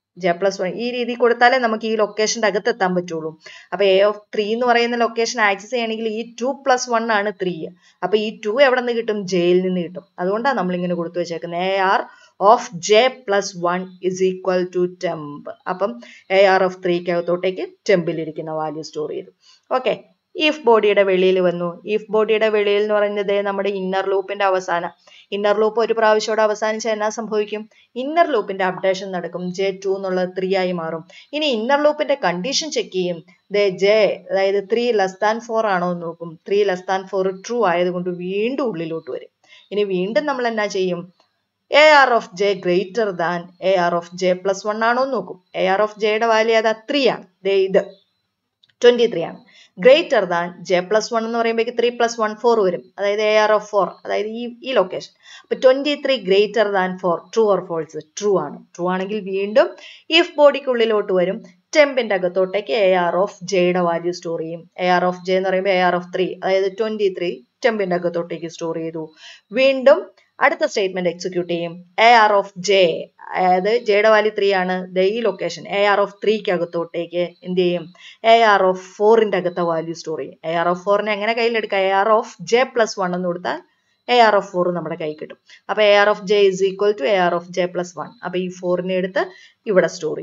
ഈ രീതി കൊടുത്താലേ നമുക്ക് ഈ ലൊക്കേഷന്റെ അകത്ത് എത്താൻ പറ്റുള്ളൂ. അപ്പൊ A of 3 എന്ന് പറയുന്ന ലൊക്കേഷൻ ആക്സസ് ചെയ്യണമെങ്കിൽ ഈ 2 plus 1 ആണ് 3. അപ്പൊ ഈ 2 എവിടെ നിന്ന് കിട്ടും? ജെയിൽ നിന്ന് കിട്ടും. അതുകൊണ്ടാണ് നമ്മൾ ഇങ്ങനെ കൊടുത്തു വെച്ചേക്കുന്നത്. AR of J plus 1 is equal to temp. അപ്പം AR of 3ക്കകത്തോട്ടേക്ക് ടെമ്പിലിരിക്കുന്ന വാല്യൂ സ്റ്റോർ ചെയ്തു. ഓക്കെ, ഈഫ് ബോഡിയുടെ വെളിയിൽ വന്നു. ഈഫ് ബോഡിയുടെ വെളിയിൽ എന്ന് പറയുന്നത് നമ്മുടെ ഇന്നർ ലൂപ്പിന്റെ അവസാനം. ഇന്നർ ലൂപ്പ് ഒരു പ്രാവശ്യം അവസാനിച്ചാൽ എന്നാ സംഭവിക്കും? ഇന്നർ ലൂപ്പിന്റെ അപ്ഡേഷൻ നടക്കും. J2 എന്നുള്ളത് 3 ആയി മാറും. ഇനി ഇന്നർ ലൂപ്പിന്റെ കണ്ടീഷൻ ചെക്ക് ചെയ്യും. J, അതായത് 3 less than 4 ആണോ എന്ന് നോക്കും. 3 less than 4 ട്രൂ ആയതുകൊണ്ട് വീണ്ടും ഉള്ളിലോട്ട് വരും. ഇനി വീണ്ടും നമ്മൾ എന്നാ ചെയ്യും? AR of J greater than AR of J plus 1 ആണോ എന്ന് നോക്കും. AR of Jയുടെ വാല്യൂ ഏതാ? 3 ആണ്. ഇത് 23 ആണ്. ഗ്രേറ്റർ ദാൻ J plus 1 എന്ന് പറയുമ്പോഴേക്ക് 3 plus 1 4 വരും. അതായത് AR of 4, അതായത് ഈ ലൊക്കേഷൻ. അപ്പൊ 23 greater than 4 true or false? True ആണ്. ട്രൂ ആണെങ്കിൽ വീണ്ടും ഇഫ് ബോഡിക്കുള്ളിലോട്ട് വരും. ടെമ്പിന്റെ അകത്തോട്ടേക്ക് AR of Jയുടെ വാല്യൂ സ്റ്റോർ ചെയ്യും. AR of J എന്ന് പറയുമ്പോൾ AR of 3, അതായത് 23 ടെമ്പിന്റെ അകത്തോട്ടേക്ക് സ്റ്റോർ ചെയ്തു. വീണ്ടും അടുത്ത സ്റ്റേറ്റ്മെന്റ് എക്സിക്യൂട്ട് ചെയ്യും. AR of J, അതായത് ജെയുടെ വാല്യൂ 3 ആണ്. ഈ ലൊക്കേഷൻ AR of 3ക്കകത്തോട്ടേക്ക് എന്ത് ചെയ്യും? AR of 4ന്റെ അകത്തെ വാല്യൂ സ്റ്റോർ ചെയ്യും. AR of 4നെ എങ്ങനെ കയ്യിലെടുക്കാം? AR of J plus 1 എന്ന് കൊടുത്താൽ AR of 4 നമ്മുടെ കൈ കിട്ടും. അപ്പൊ AR of J is equal to AR of J plus 1. അപ്പൊ ഈ 4നെ എടുത്ത് ഇവിടെ സ്റ്റോർ ചെയ്തു.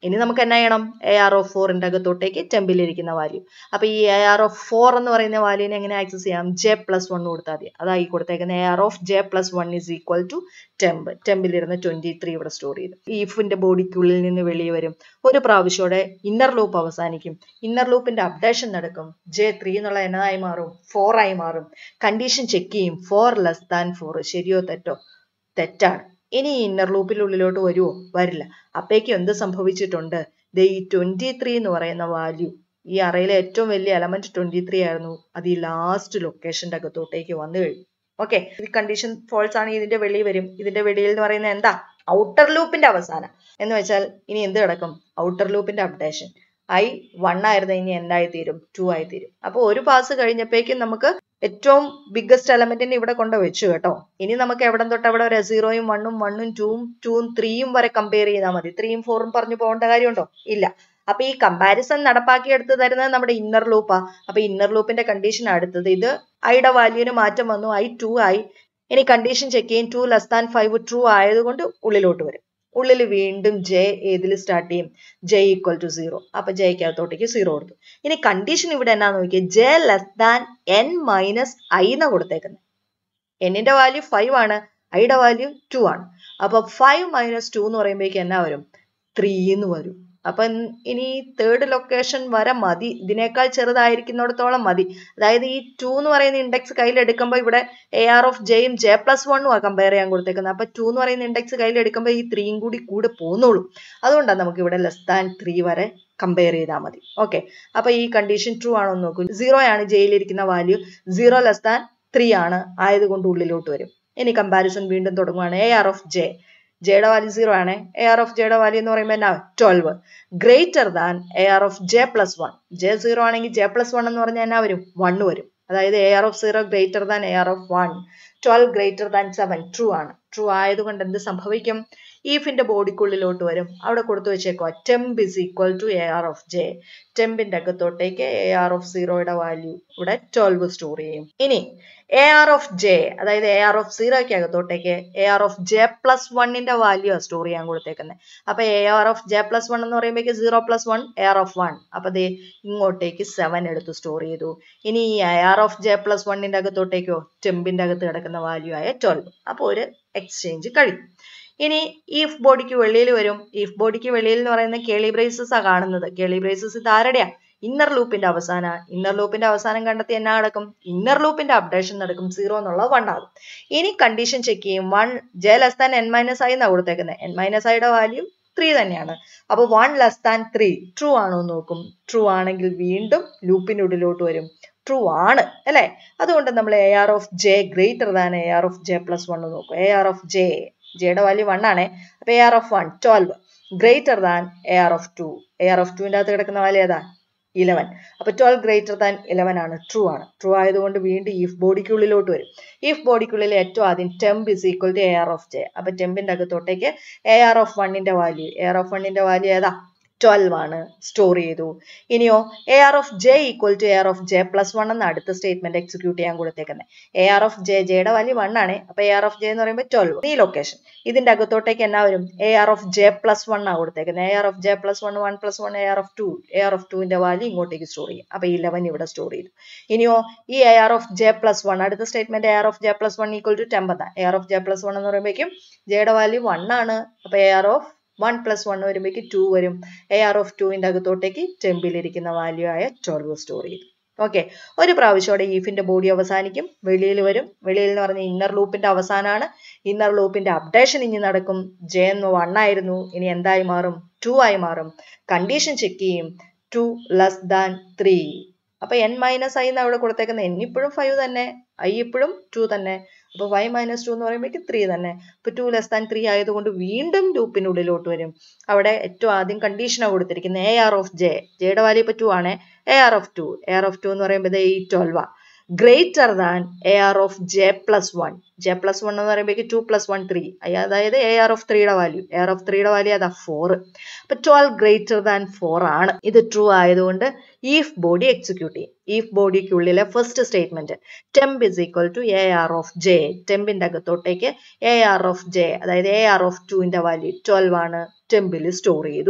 ഇനി നമുക്ക് എന്നാ ചെയ്യണം? AR of 4ന്റെ അകത്തോട്ടേക്ക് ടെമ്പിലിരിക്കുന്ന വാല്യൂ. അപ്പൊ ഈ AR of 4 എന്ന് പറയുന്ന വാല്യൂവിനെ എങ്ങനെ ആക്സസ് ചെയ്യാം? J+1 കൊടുത്താൽ മതി. അതായി കൊടുത്തേക്കുന്ന AR of J+1 is equal to temp. ടെമ്പിലിരുന്ന് 23 ഇവിടെ സ്റ്റോർ ചെയ്തു. ഈഫിന്റെ ബോഡിക്കുള്ളിൽ നിന്ന് വെളിയെ വരും. ഒരു പ്രാവശ്യത്തോടെ ഇന്നർ ലൂപ്പ് അവസാനിക്കും. ഇന്നർ ലൂപ്പിന്റെ അപ്ഡേഷൻ നടക്കും. J3 എന്നുള്ള എന്നതായി മാറും? 4 ആയി മാറും. കണ്ടീഷൻ ചെക്ക് ചെയ്യും. 4 less than 4. ശരിയോ തെറ്റോ? തെറ്റാണ്. ഇനി ഇന്നർ ലൂപ്പിനുള്ളിലോട്ട് വരുമോ? വരില്ല. അപ്പേക്ക് എന്ത് സംഭവിച്ചിട്ടുണ്ട്? ദേ ഈ 23 എന്ന് പറയുന്ന വാല്യൂ, ഈ അറയിലെ ഏറ്റവും വലിയ എലമെന്റ് 23 ആയിരുന്നു. അത് ഈ ലാസ്റ്റ് ലൊക്കേഷന്റെ അകത്തോട്ടേക്ക് വന്നു കഴിഞ്ഞു. ഓക്കെ, ഈ കണ്ടീഷൻ ഫോൾസ് ആണ്. ഇതിന്റെ വെളി വരും. ഇതിന്റെ വെളിയിൽ എന്ന് പറയുന്നത് എന്താ? ഔട്ടർ ലൂപ്പിന്റെ അവസാനം എന്ന് വെച്ചാൽ ഇനി എന്ത് കിടക്കും? ഔട്ടർ ലൂപ്പിന്റെ അപ്ഡേഷൻ. I 1 ആയിരുന്നു, ഇനി എന്തായി തീരും? 2 ആയി തീരും. അപ്പൊ ഒരു പാസ് കഴിഞ്ഞപ്പോഴേക്കും നമുക്ക് ഏറ്റവും ബിഗ്ഗസ്റ്റ് എലമെന്റിനെ ഇവിടെ കൊണ്ട് വെച്ചു കേട്ടോ. ഇനി നമുക്ക് എവിടെ തൊട്ട് എവിടെ വരെ? 0ഉം 1ഉം 1ഉം 2ഉം 2ഉം 3ഉം വരെ കമ്പയർ ചെയ്താൽ മതി. 3ഉം 4ഉം പറഞ്ഞു പോകേണ്ട കാര്യമുണ്ടോ? ഇല്ല. അപ്പൊ ഈ കമ്പാരിസൺ നടപ്പാക്കി എടുത്ത് തരുന്നത് നമ്മുടെ ഇന്നർ ലൂപ്പാ. അപ്പൊ ഇന്നർ ലൂപ്പിന്റെ കണ്ടീഷൻ അടുത്തത് ഇത് ഐയുടെ വാല്യൂവിന് മാറ്റം വന്നു. I 2 ആയി. ഇനി കണ്ടീഷൻ ചെക്ക് ചെയ്യും. 2 less than 5 ട്രൂ ആയതുകൊണ്ട് ഉള്ളിലോട്ട് വരും. ഉള്ളിൽ വീണ്ടും J ഏതിൽ സ്റ്റാർട്ട് ചെയ്യും? J equal to 0. അപ്പൊ Jക്കകത്തോട്ടേക്ക് 0 കൊടുത്തു. ഇനി കണ്ടീഷൻ ഇവിടെ എന്നാ നോക്കിയേ? J less than n minus I എന്നാ കൊടുത്തേക്കുന്നത്. എന്നിന്റെ വാല്യൂ 5 ആണ്, ഐയുടെ വാല്യൂ 2 ആണ്. അപ്പൊ 5 minus 2 എന്ന് പറയുമ്പോഴേക്കും എന്നാ വരും? 3 എന്ന് വരും. അപ്പൊ ഇനി തേർഡ് ലൊക്കേഷൻ വരെ മതി. ഇതിനേക്കാൾ ചെറുതായിരിക്കുന്നിടത്തോളം മതി. അതായത് ഈ 2 എന്ന് പറയുന്ന ഇൻഡെക്സ് കയ്യിലെടുക്കുമ്പോൾ ഇവിടെ AR of Jയും J+1ഉം കമ്പയർ ചെയ്യാൻ കൊടുത്തേക്കുന്നത്. അപ്പൊ 2 എന്ന് പറയുന്ന ഇൻഡെക്സ് കയ്യിലെടുക്കുമ്പോൾ ഈ 3യും കൂടെ പോന്നോളൂ. അതുകൊണ്ടാണ് നമുക്ക് ഇവിടെ ലെസ് ദാൻ 3 വരെ കമ്പയർ ചെയ്താൽ മതി. ഓക്കെ, അപ്പൊ ഈ കണ്ടീഷൻ ട്രൂ ആണോ എന്ന് നോക്കൂ. 0 ആണ് ജയിലിരിക്കുന്ന വാല്യൂ. 0 less than 3 ആണ് ആയതുകൊണ്ട് ഉള്ളിലോട്ട് വരും. ഇനി കമ്പാരിസൺ വീണ്ടും തുടങ്ങുവാണ്. AR of J, ജയുടെ വാല്യൂ 0 ആണ്. AR of ജയുടെ വാല്യൂ എന്ന് പറയുമ്പോൾ എന്നാ? 12. Greater than AR of J+1. J 0 ആണെങ്കിൽ J+1 എന്ന് പറഞ്ഞാൽ എന്നാ വരും? 1 വരും. അതായത് AR of 0 greater than AR of 1. 12 greater than 7. True ആണ്. ട്രൂ ആയതുകൊണ്ട് എന്ത് സംഭവിക്കും? ഈഫിന്റെ ബോഡിക്കുള്ളിലോട്ട് വരും. അവിടെ കൊടുത്തു വെച്ചേക്കോ temp is equal to AR of J. ടെമ്പിന്റെ അകത്തോട്ടേക്ക് AR of 0യുടെ വാല്യൂ ഇവിടെ 12 സ്റ്റോർ ചെയ്യും. ഇനി AR of J, അതായത് AR of 0ക്ക് അകത്തോട്ടേക്ക് AR of J+1ന്റെ വാല്യൂ സ്റ്റോർ ചെയ്യാൻ കൊടുത്തേക്കുന്നത്. അപ്പൊ AR of J+1 എന്ന് പറയുമ്പോഴേക്ക് 0 + 1 AR of 1. അപ്പൊ ദേ ഇങ്ങോട്ടേക്ക് 7 എടുത്ത് സ്റ്റോർ ചെയ്തു. ഇനി ഈ AR of J+1ന്റെ അകത്തോട്ടേക്കോ ടെമ്പിന്റെ അകത്ത് കിടക്കുന്ന വാല്യൂ ആയ 12. അപ്പൊ ഒരു എക്സ്ചേഞ്ച് കഴിയും. ഇനി ഈഫ് ബോഡിക്ക് വെളിയിൽ വരും. ഈഫ് ബോഡിക്ക് വെളിയിൽ എന്ന് പറയുന്ന കേളി ബ്രേസസ് ആ കാണുന്നത്. കേളി ബ്രേസസ് ഇത് ആരുടെയാ? ഇന്നർ ലൂപ്പിന്റെ അവസാന. ഇന്നർ ലൂപ്പിന്റെ അവസാനം കണ്ടെത്തി എന്നാ നടക്കും? ഇന്നർ ലൂപ്പിന്റെ അപ്ഡേഷൻ നടക്കും. 0 എന്നുള്ളത് 1 ആകും. ഇനി കണ്ടീഷൻ ചെക്ക് ചെയ്യും. 1 J less than n minus I എന്നാ കൊടുത്തേക്കുന്നത്. n minus Iയുടെ വാല്യൂ 3 തന്നെയാണ്. അപ്പൊ 1 less than 3 ട്രൂ ആണോ എന്ന് നോക്കും. ട്രൂ ആണെങ്കിൽ വീണ്ടും ലൂപ്പിനുള്ളിലോട്ട് വരും. ട്രൂ ആണ് അല്ലെ? അതുകൊണ്ട് നമ്മൾ AR of J greater than AR of J+1 നോക്കും. AR of J, ജയുടെ വാല്യൂ 1 ആണ്. അപ്പൊ AR of 1 12 greater than AR of 2. AR of 2ന്റെ അകത്ത് കിടക്കുന്ന വാല്യൂ ഏതാ? 11. അപ്പൊ 12 ഗ്രേറ്റർ ദാൻ 11 ആണ്. ട്രൂ ആണ്. ട്രൂ ആയതുകൊണ്ട് വീണ്ടും ഈഫ് ബോഡിക്കുള്ളിലോട്ട് വരും. ഈഫ് ബോഡിക്കുള്ളിൽ ഏറ്റവും ആദ്യം temp is equal to AR of J. അപ്പൊ ടെമ്പിന്റെ അകത്തോട്ടേക്ക് AR of 1ന്റെ വാല്യൂ, AR of 1ന്റെ വാല്യൂ ഏതാ? 12 ആണ്. സ്റ്റോർ ചെയ്തു. ഇനിയോ AR of J equal to AR of J+1 എന്ന അടുത്ത സ്റ്റേറ്റ്മെന്റ് എക്സിക്യൂട്ട് ചെയ്യാൻ കൊടുത്തേക്കുന്നത്. AR of J, ജയുടെ വാല്യൂ 1 ആണ്. അപ്പൊ AR of J എന്ന് പറയുമ്പോൾ 12. ഈ ലൊക്കേഷൻ ഇതിന്റെ അകത്തോട്ടേക്ക് എന്നാ വരും? AR of J+1 ആ കൊടുത്തേക്കുന്നത്. AR of J+1 1 + 1 AR of 2. AR of 2ന്റെ വാല്യൂ ഇങ്ങോട്ടേക്ക് സ്റ്റോർ ചെയ്യും. അപ്പൊ 11 ഇവിടെ സ്റ്റോർ ചെയ്തു. ഇനിയോ ഈ AR of J+1 അടുത്ത statement AR of J+1 equal to temp എന്നാ. AR of J+1 എന്ന് പറയുമ്പോഴേക്കും ജയുടെ വാല്യൂ 1 ആണ്. അപ്പൊ AR of 1 + 1 വരുമ്പോഴേക്ക് 2 വരും. AR of 2ന്റെ അകത്തോട്ടേക്ക് ടെമ്പിലിരിക്കുന്ന വാല്യൂ ആയ 12 സ്റ്റോർ ചെയ്തു. ഓക്കെ, ഒരു പ്രാവശ്യത്തോടെ ഈഫിന്റെ ബോഡി അവസാനിക്കും. വെളിയിൽ വരും. വെളിയിൽ എന്ന് പറഞ്ഞ ഇന്നർ ലൂപ്പിന്റെ അവസാനമാണ്. ഇന്നർ ലൂപ്പിന്റെ അപ്ഡേഷൻ ഇനി നടക്കും. J എന്ന് 1 ആയിരുന്നു, ഇനി എന്തായി മാറും? 2 ആയി മാറും. കണ്ടീഷൻ ചെക്ക് ചെയ്യും. 2 less than 3. അപ്പൊ n minus I എന്ന് അവിടെ കൊടുത്തേക്കുന്നത്. n ഇപ്പോഴും 5 തന്നെ, I ഇപ്പോഴും 2 തന്നെ. അപ്പൊ 5 minus 2 എന്ന് പറയുമ്പോഴേക്ക് 3 തന്നെ. അപ്പൊ 2 less than 3 ആയതുകൊണ്ട് വീണ്ടും ലൂപ്പിനുള്ളിലോട്ട് വരും. അവിടെ ഏറ്റവും ആദ്യം കണ്ടീഷനാണ് കൊടുത്തിരിക്കുന്നത്. AR of J, ജയുടെ വാല്യൂ ഇപ്പൊ 2 ആണ്. AR of 2, AR of 2 എന്ന് പറയുമ്പോൾ ഈ 12 greater than AR of J+1. J+1 എന്ന് പറയുമ്പോഴേക്ക് 2 + 1 3. അതായത് AR of 3യുടെ വാല്യൂ. AR of 3യുടെ വാല്യൂ അതാ 4. അപ്പൊ 12 ഗ്രേറ്റർ ദാൻ 4 ആണ്. ഇത് ട്രൂ ആയതുകൊണ്ട് ഈഫ് ബോഡി എക്സിക്യൂട്ട് ചെയ്യും. ഈഫ് ബോഡിക്കുള്ളിലെ first statement temp is equal to AR of J. ടെമ്പിന്റെ അകത്തോട്ടേക്ക് AR of J, അതായത് AR of 2ന്റെ വാല്യൂ 12 ആണ്. ടെമ്പിൽ സ്റ്റോർ ചെയ്തു.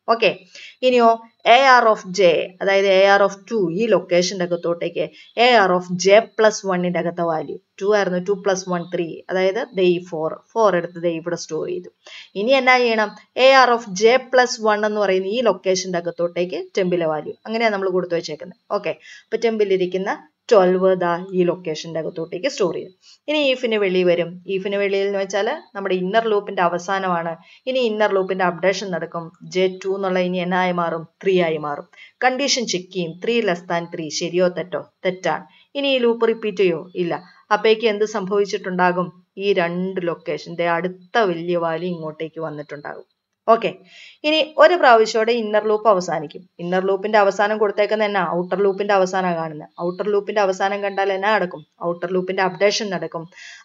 ഓക്കെ. ഇനിയോ എ ആർ ഓഫ് ജെ, അതായത് എ ആർ ഓഫ് 2 ഈ ലൊക്കേഷൻ്റെ അകത്തോട്ടേക്ക് A R of J plus വണ്ണിൻ്റെ അകത്തെ വാല്യൂ 2 ആയിരുന്നു, 2 + 1 3, അതായത് ദേ ഈ 4 എടുത്ത് ദേ ഇവിടെ സ്റ്റോർ ചെയ്തു. ഇനി എന്നാ ചെയ്യണം, A R of J plus 1 എന്ന് പറയുന്ന ഈ ലൊക്കേഷൻ്റെ അകത്തോട്ടേക്ക് ടെമ്പിലെ വാല്യൂ, അങ്ങനെയാണ് നമ്മൾ കൊടുത്തു വെച്ചേക്കുന്നത്. ഓക്കെ, അപ്പോൾ ടെമ്പിലിരിക്കുന്ന 12 ദാ ഈ ലൊക്കേഷൻ്റെ അകത്തോട്ടേക്ക് സ്റ്റോർ ചെയ്യും. ഇനി ഈഫിന് വെളി വരും. ഈഫിന് വെളിയിൽ എന്ന് വെച്ചാൽ നമ്മുടെ ഇന്നർ ലൂപ്പിന്റെ അവസാനമാണ്. ഇനി ഇന്നർ ലൂപ്പിന്റെ അപ്ഡേഷൻ നടക്കും. J2 എന്നുള്ള ഇനി എന്നായി മാറും, 3 ആയി മാറും. കണ്ടീഷൻ ചെക്ക് ചെയ്യും, 3 > 3 ശരിയോ തെറ്റോ, തെറ്റാണ്. ഇനി ഈ ലൂപ്പ് റിപ്പീറ്റ് ചെയ്യോ, ഇല്ല. അപ്പോഴേക്ക് എന്ത് സംഭവിച്ചിട്ടുണ്ടാകും, ഈ 2 ലൊക്കേഷന്റെ അടുത്ത വലിയ വാല്യൂ ഇങ്ങോട്ടേക്ക് വന്നിട്ടുണ്ടാകും. ഓക്കെ, ഇനി ഒരു പ്രാവശ്യത്തോടെ ഇന്നർ ലൂപ്പ് അവസാനിക്കും. ഇന്നർ ലൂപ്പിന്റെ അവസാനം കൊടുത്തേക്കുന്ന എന്നാ, ഔട്ടർ ലൂപ്പിന്റെ അവസാനം കാണുന്നത്. ഔട്ടർ ലൂപ്പിന്റെ അവസാനം കണ്ടാൽ എന്നാ നടക്കും, ഔട്ടർ ലൂപ്പിന്റെ അപ്ഡേഷൻ നടക്കും.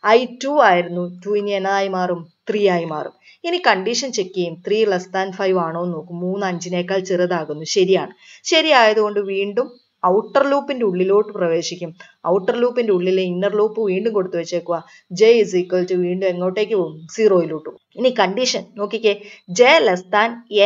I2 ആയിരുന്നു, 2 ഇനി എന്നായി മാറും, 3 ആയി മാറും. ഇനി കണ്ടീഷൻ ചെക്ക് ചെയ്യും, 3 > 5 ആണോ എന്ന് നോക്കും. 3 5നേക്കാൾ ചെറുതാകുന്നു, ശരിയാണ്. ശരിയായതുകൊണ്ട് വീണ്ടും ഔട്ടർ ലൂപ്പിന്റെ ഉള്ളിലോട്ട് പ്രവേശിക്കും. ഔട്ടർ ലൂപ്പിന്റെ ഉള്ളിലെ ഇന്നർ ലൂപ്പ് വീണ്ടും കൊടുത്തു വെച്ചേക്കുക. J = വീണ്ടും എങ്ങോട്ടേക്ക് പോകും, 0യിലോട്ട് പോകും. ഇനി കണ്ടീഷൻ നോക്കിക്കേ, J <n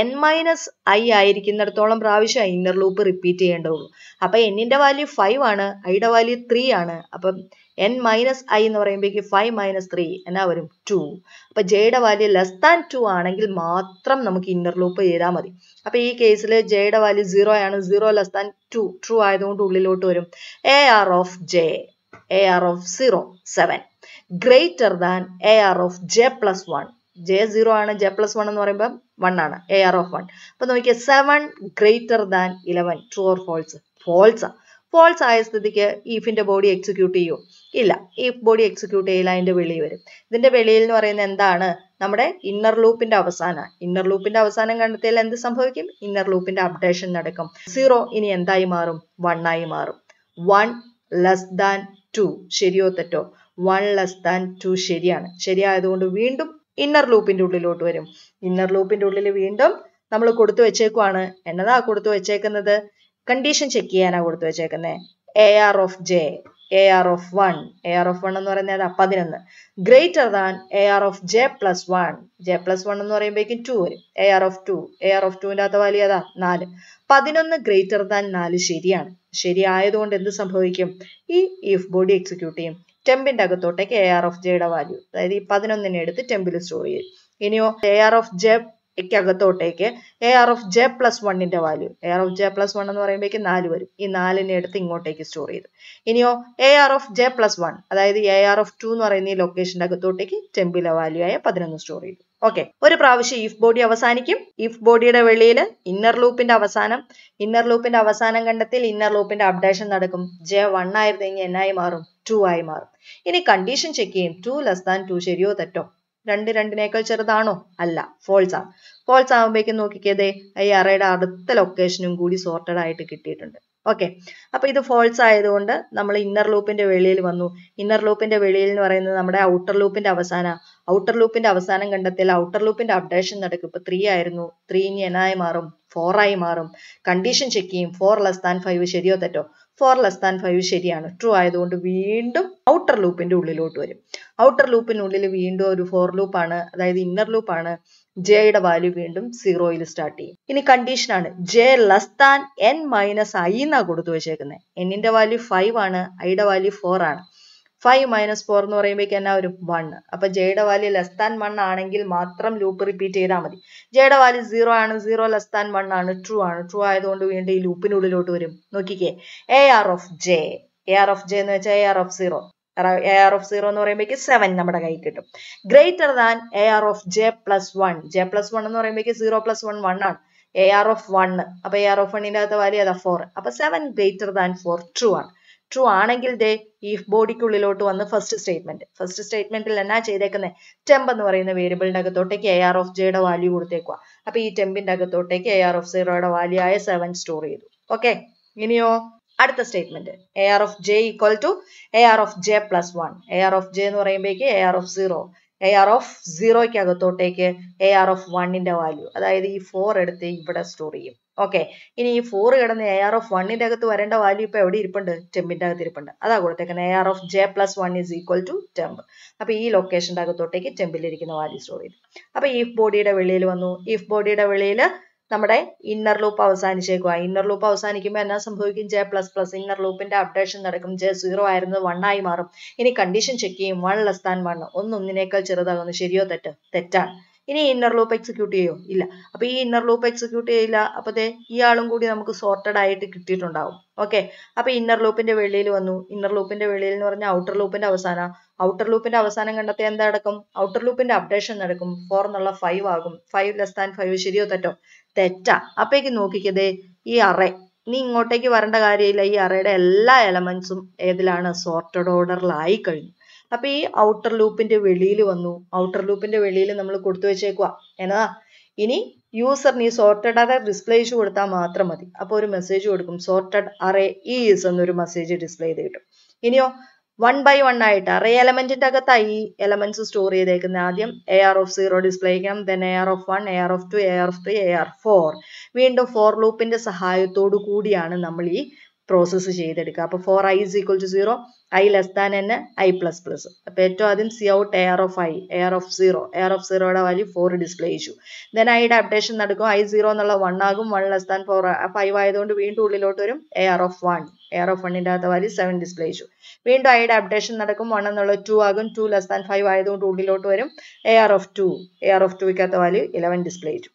- I ആയിരിക്കുന്നിടത്തോളം പ്രാവശ്യം ഇന്നർ ലൂപ്പ് റിപ്പീറ്റ് ചെയ്യേണ്ടതുള്ളൂ. അപ്പൊ എന്നിന്റെ വാല്യൂ 5 ആണ്, ഐയുടെ വാല്യൂ 3 ആണ്. അപ്പം n - I എന്ന് പറയുമ്പോഴേക്ക് 5 - 3 എന്നാ വരും, 2. അപ്പൊ ജെയുടെ വാല്യൂ <2 ആണെങ്കിൽ മാത്രം നമുക്ക് ഇന്നർ ലൂപ്പ് ചെയ്താൽ മതി. അപ്പൊ ഈ കേസിൽ ജെയുടെ വാല്യൂ 0 ആണ്, 0 <2 ട്രൂ ആയതുകൊണ്ട് ഉള്ളിലോട്ട് വരും. A R of J, A R of 0 7 greater than A R of J plus 1. J 0 ആണ്, ജെ പ്ലസ് 1 എന്ന് പറയുമ്പോൾ 1 ആണ്, എ ആർ ഓഫ് 1. അപ്പൊ നോക്കിയാൽ 7 greater than 11. True or false? False. False ആയ സ്ഥിതിക്ക് ഈഫിന്റെ ബോഡി എക്സിക്യൂട്ട് ചെയ്യൂ, ഇല്ല. ഈഫ് ബോഡി എക്സിക്യൂട്ട് ചെയ്യില്ല, അതിന്റെ വെളിയിൽ വരും. ഇതിന്റെ വെളിയിൽ എന്ന് പറയുന്നത് എന്താണ്, നമ്മുടെ ഇന്നർ ലൂപ്പിന്റെ അവസാനം. ഇന്നർ ലൂപ്പിന്റെ അവസാനം കണ്ടെത്തിയാൽ എന്ത് സംഭവിക്കും, ഇന്നർ ലൂപ്പിന്റെ അപ്ഡേഷൻ നടക്കും. 0 ഇനി എന്തായി മാറും, 1 ആയി മാറും. 1 < 2 ശരിയോ തെറ്റോ, 1 < 2 ശരിയാണ്. ശരിയായതുകൊണ്ട് വീണ്ടും ഇന്നർ ലൂപ്പിന്റെ ഉള്ളിലോട്ട് വരും. ഇന്നർ ലൂപ്പിന്റെ ഉള്ളിൽ വീണ്ടും നമ്മൾ കൊടുത്തു വെച്ചേക്കുവാണ്. എന്നതാ കൊടുത്തു വെച്ചേക്കുന്നത്, കണ്ടീഷൻ ചെക്ക് ചെയ്യാനാ കൊടുത്തു വെച്ചേക്കുന്നത്. A R of J, A R of 1, A R of 1 എന്ന് പറയുന്നത് 11 greater than A R of J plus 1. J plus 1 എന്ന് പറയുമ്പോഴേക്കും 2 വരും. A R of 2, A R of 2ന്റെ അകത്ത് വാല്യൂ ഏതാ, 4. 11 ഗ്രേറ്റർ ദാൻ 4 ശരിയാണ്. ശരിയായതുകൊണ്ട് എന്ത് സംഭവിക്കും, ഈ ഇഫ് ബോഡി എക്സിക്യൂട്ട് ചെയ്യും. ടെമ്പിന്റെ അകത്തോട്ടേക്ക് എ ആർ ഓഫ് ജെയുടെ വാല്യൂ, അതായത് ഈ 11നെ എടുത്ത് ടെമ്പിൽ സ്റ്റോർ ചെയ്യും. ഇനിയോ എ ആർ ഓഫ് ജെ അകത്തോട്ടേക്ക് A R of J plus 1ന്റെ value, A R of J plus 1 എന്ന് പറയുമ്പോഴേക്കും 4 വരും. ഈ 4നെ എടുത്ത് ഇങ്ങോട്ടേക്ക് സ്റ്റോർ ചെയ്തു. ഇനിയോ A R of J plus 1, അതായത് എ ആർ ഓഫ് 2 എന്ന് പറയുന്ന ഈ ലൊക്കേഷന്റെ അകത്തോട്ടേക്ക് ടെമ്പിലെ വാല്യൂ ആയ 11 സ്റ്റോർ ചെയ്തു. ഓക്കെ, ഒരു പ്രാവശ്യം ഇഫ് ബോഡി അവസാനിക്കും. ഇഫ് ബോഡിയുടെ വെളിയിൽ ഇന്നർ ലൂപ്പിന്റെ അവസാനം, ഇന്നർ ലൂപ്പിന്റെ അവസാനം കണ്ടെത്തിയാൽ ഇന്നർ ലൂപ്പിന്റെ അപ്ഡേഷൻ നടക്കും. ജെ 1 ആയിരുന്നെങ്കിൽ എന്നായി മാറും, 2 ആയി മാറും. ഇനി കണ്ടീഷൻ ചെക്ക് ചെയ്യും, 2 < 2 ശരിയോ തെറ്റോ, 2 2നേക്കാൾ ചെറുതാണോ, അല്ല, ഫോൾസ് ആണ്. ഫോൾസ് ആകുമ്പോഴേക്കും നോക്കിക്കേതേ ഈ അറയുടെ അടുത്ത ലൊക്കേഷനും കൂടി സോർട്ടഡ് ആയിട്ട് കിട്ടിയിട്ടുണ്ട്. ഓക്കെ, അപ്പൊ ഇത് ഫോൾസ് ആയതുകൊണ്ട് നമ്മൾ ഇന്നർ ലൂപ്പിന്റെ വെളിയിൽ വന്നു. ഇന്നർ ലൂപ്പിന്റെ വെളിയിൽ എന്ന് പറയുന്നത് നമ്മുടെ ഔട്ടർ ലൂപ്പിന്റെ അവസാനം. ഔട്ടർ ലൂപ്പിന്റെ അവസാനം കണ്ടെത്തിയാൽ ഔട്ടർ ലൂപ്പിന്റെ അപ്ഡേഷൻ നടക്കും. ഇപ്പൊ 3 ആയിരുന്നു, 3 ഇനി എന്നായി മാറും, 4 ആയി മാറും. കണ്ടീഷൻ ചെക്ക് ചെയ്യും, 4 < 5 ശരിയോ തെറ്റോ, 4 < 5 ശരിയാണ്. ട്രൂ ആയതുകൊണ്ട് വീണ്ടും ഔട്ടർ ലൂപ്പിന്റെ ഉള്ളിലോട്ട് വരും. ഔട്ടർ ലൂപ്പിനുള്ളിൽ വീണ്ടും ഒരു ഫോർ ലൂപ്പാണ്, അതായത് ഇന്നർ ലൂപ്പാണ്. ജെയുടെ വാല്യൂ വീണ്ടും 0യിൽ സ്റ്റാർട്ട് ചെയ്യും. ഇനി കണ്ടീഷനാണ്, ജെ <n - I എന്നാ കൊടുത്തു വെച്ചേക്കുന്നത്. എന്നിന്റെ വാല്യൂ 5 ആണ്, ഐയുടെ വാല്യൂ 4 ആണ്. 5 - 4 എന്ന് പറയുമ്പോഴേക്കും എന്നാ വരും, 1. അപ്പൊ ജെയുടെ വാല്യൂ <1 ആണെങ്കിൽ മാത്രം ലൂപ്പ് റിപ്പീറ്റ് ചെയ്താൽ മതി. ജെയുടെ വാല്യൂ 0 ആണ്, 0 <1 ആണ്, ട്രൂ ആണ്. ട്രൂ ആയതുകൊണ്ട് വീണ്ടും ഈ ലൂപ്പിനുള്ളിലോട്ട് വരും. നോക്കിക്കേ, A R of J, A R of J എന്ന് വെച്ചാൽ A R of 0, A R of 0 എന്ന് പറയുമ്പോഴേക്കും 7 നമ്മുടെ കയ്യിൽ കിട്ടും. Greater than A R of J plus 1. J plus 1 എന്ന് പറയുമ്പോഴേക്കും 0 + 1 1 ആണ്. എ ആർ ഓഫ് 1, അപ്പൊ എ ആർ ഓഫ് 1ന്റെ അകത്ത് വാല്യൂ ഏതാ, 4. അപ്പൊ 7 ഗ്രേറ്റർ ദാൻ 4 ട്രൂ ആണ്. ട്രൂ ആണെങ്കിൽ ദേ ഇഫ് ബോഡിക്കുള്ളിലോട്ട് വന്ന് ഫസ്റ്റ് സ്റ്റേറ്റ്മെന്റിൽ എന്നാ ചെയ്തേക്കുന്നത്, ടെമ്പ് എന്ന് പറയുന്ന വേരിയബിളിന്റെ അകത്തോട്ടേക്ക് എ ആർ ഓഫ് ജെയുടെ വാല്യൂ കൊടുത്തേക്കുക. അപ്പൊ ഈ ടെമ്പിന്റെ അകത്തോട്ടേക്ക് എ ആർ ഓഫ് 0യുടെ വാല്യൂ ആയ 7 സ്റ്റോർ ചെയ്തു. ഓക്കെ, ഇനിയോ അടുത്ത statement, A R of J = A R of J plus 1. A R of J എന്ന് പറയുമ്പോഴേക്ക് A R of 0, A R of 0ക്ക് അകത്തോട്ടേക്ക് എ ആർ ഓഫ് 1ന്റെ വാല്യൂ, അതായത് ഈ 4 എടുത്ത് ഇവിടെ സ്റ്റോർ ചെയ്യും. ഓക്കെ, ഇനി ഈ 4 കിടന്ന് എ ആർ ഓഫ് 1ന്റെ അകത്ത് വരേണ്ട വാല്യൂ ഇപ്പൊ എവിടെ ഇരിപ്പുണ്ട്, ടെമ്പിന്റെ അകത്ത് ഇരിപ്പുണ്ട്. അതാ കൊടുത്തേക്കുന്നത്, A R of J plus 1 = temp. അപ്പൊ ഈ ലൊക്കേഷന്റെ അകത്തോട്ടേക്ക് ടെമ്പിലിരിക്കുന്ന വാല്യൂ സ്റ്റോർ ചെയ്തു. അപ്പൊ ഇഫ് ബോഡിയുടെ വെളിയിൽ വന്നു. ഇഫ് ബോഡിയുടെ വെളിയിൽ നമ്മുടെ ഇന്നർ ലൂപ്പ് അവസാനിച്ചേക്കുക. ഇന്നർ ലൂപ്പ് അവസാനിക്കുമ്പോൾ എന്നാ സംഭവിക്കും? ജെ പ്ലസ് പ്ലസ് ഇന്നർ ലൂപ്പിന്റെ അപ്ഡേഷൻ നടക്കും. ജെ 0 ആയിരുന്നത് 1 ആയി മാറും. ഇനി കണ്ടീഷൻ ചെക്ക് ചെയ്യും. 1 ലെസ് ദാൻ 1, ഒന്നിനേക്കാൾ ചെറുതാകുന്നു. ശരിയോ തെറ്റ്? തെറ്റാണ്. ഇനി ഇന്നർ ലൂപ്പ് എക്സിക്യൂട്ട് ചെയ്യോ? ഇല്ല. അപ്പൊ ഈ ഇന്നർ ലൂപ്പ് എക്സിക്യൂട്ട് ചെയ്യില്ല. അപ്പൊ ഇയാളും കൂടി നമുക്ക് സോർട്ടഡ് ആയിട്ട് കിട്ടിയിട്ടുണ്ടാവും. ഓക്കെ, അപ്പൊ ഇന്നർ ലൂപ്പിന്റെ വെളിയിൽ വന്നു. ഇന്നർ ലൂപ്പിന്റെ വെളിയിൽ എന്ന് പറഞ്ഞാൽ ഔട്ടർ ലൂപ്പിന്റെ അവസാനം. ഔട്ടർ ലൂപ്പിന്റെ അവസാനം കണ്ടെത്തി എന്താ നടക്കും? ഔട്ടർ ലൂപ്പിന്റെ അപ്ഡേഷൻ നടക്കും. 4 എന്നുള്ള 5 ആകും. 5 ലെസ് ദാൻ 5 ശരിയോ തെറ്റോ? തെറ്റാ. അപ്പേക്ക് നോക്കിക്കതേ, ഈ അറേ നീ ഇങ്ങോട്ടേക്ക് വരേണ്ട കാര്യമില്ല. ഈ അറയുടെ എല്ലാ എലമെന്റ്സും ഏതിലാണ്? സോർട്ടഡ് ഓർഡറിലായി കഴിഞ്ഞു. അപ്പൊ ഈ ഔട്ടർ ലൂപ്പിന്റെ വെളിയിൽ വന്നു. ഔട്ടർ ലൂപ്പിന്റെ വെളിയിൽ നമ്മൾ കൊടുത്തു വെച്ചേക്കുക എന്നാ, ഇനി യൂസറിന് ഈ സോർട്ടഡ് അറേ ഡിസ്പ്ലേ ചെയ്ത് കൊടുത്താൽ മാത്രം മതി. അപ്പൊ ഒരു മെസ്സേജ് കൊടുക്കും, സോർട്ടഡ് അറേ ഈസ് എന്നൊരു മെസ്സേജ് ഡിസ്പ്ലേ ചെയ്ത് കിട്ടും. ഇനിയോ 1 by 1 ആയിട്ട് അറേ എലമെന്റിന്റെ അകത്തായി ഈ എലമെന്റ്സ് സ്റ്റോർ ചെയ്തേക്കുന്നത്. ആദ്യം AR(0) ഡിസ്പ്ലേ ചെയ്യണം, then AR(1), AR(2), AR(3), AR4. വീണ്ടും ഫോർ ലൂപ്പിന്റെ സഹായത്തോടു കൂടിയാണ് നമ്മൾ ഈ പ്രോസസ്സ് ചെയ്തെടുക്കുക. അപ്പൊ for i is equal to 0, i less than n, i plus plus. അപ്പൊ ഏറ്റവും ആദ്യം സി ഔട്ട് AR(i), AR(0), AR(0)യുടെ വാല്യൂ 4 ഡിസ്പ്ലേ ചെയ്തു. ദെൻ ഐയുടെ അപ്ഡേഷൻ നടക്കും. i0 എന്നുള്ള 1 ആകും. 1 ലെസ് ദാൻ 5 ആയതുകൊണ്ട് വീണ്ടും ഉള്ളിലോട്ട് വരും. AR(1), AR(1)ന്റെ അകത്ത വാല്യൂ 7 ഡിസ്പ്ലേ ചെയ്തു. വീണ്ടും ഐയുടെ അപ്ഡേഷൻ നടക്കും. 1 എന്നുള്ള 2 ആകും. 2 ലെസ് ദാൻ 5 ആയതുകൊണ്ട് ഉള്ളിലോട്ട് വരും. AR(2), AR(2)ക്കകത്ത വാല്യൂ 11 ഡിസ്പ്ലേ ചെയ്തു.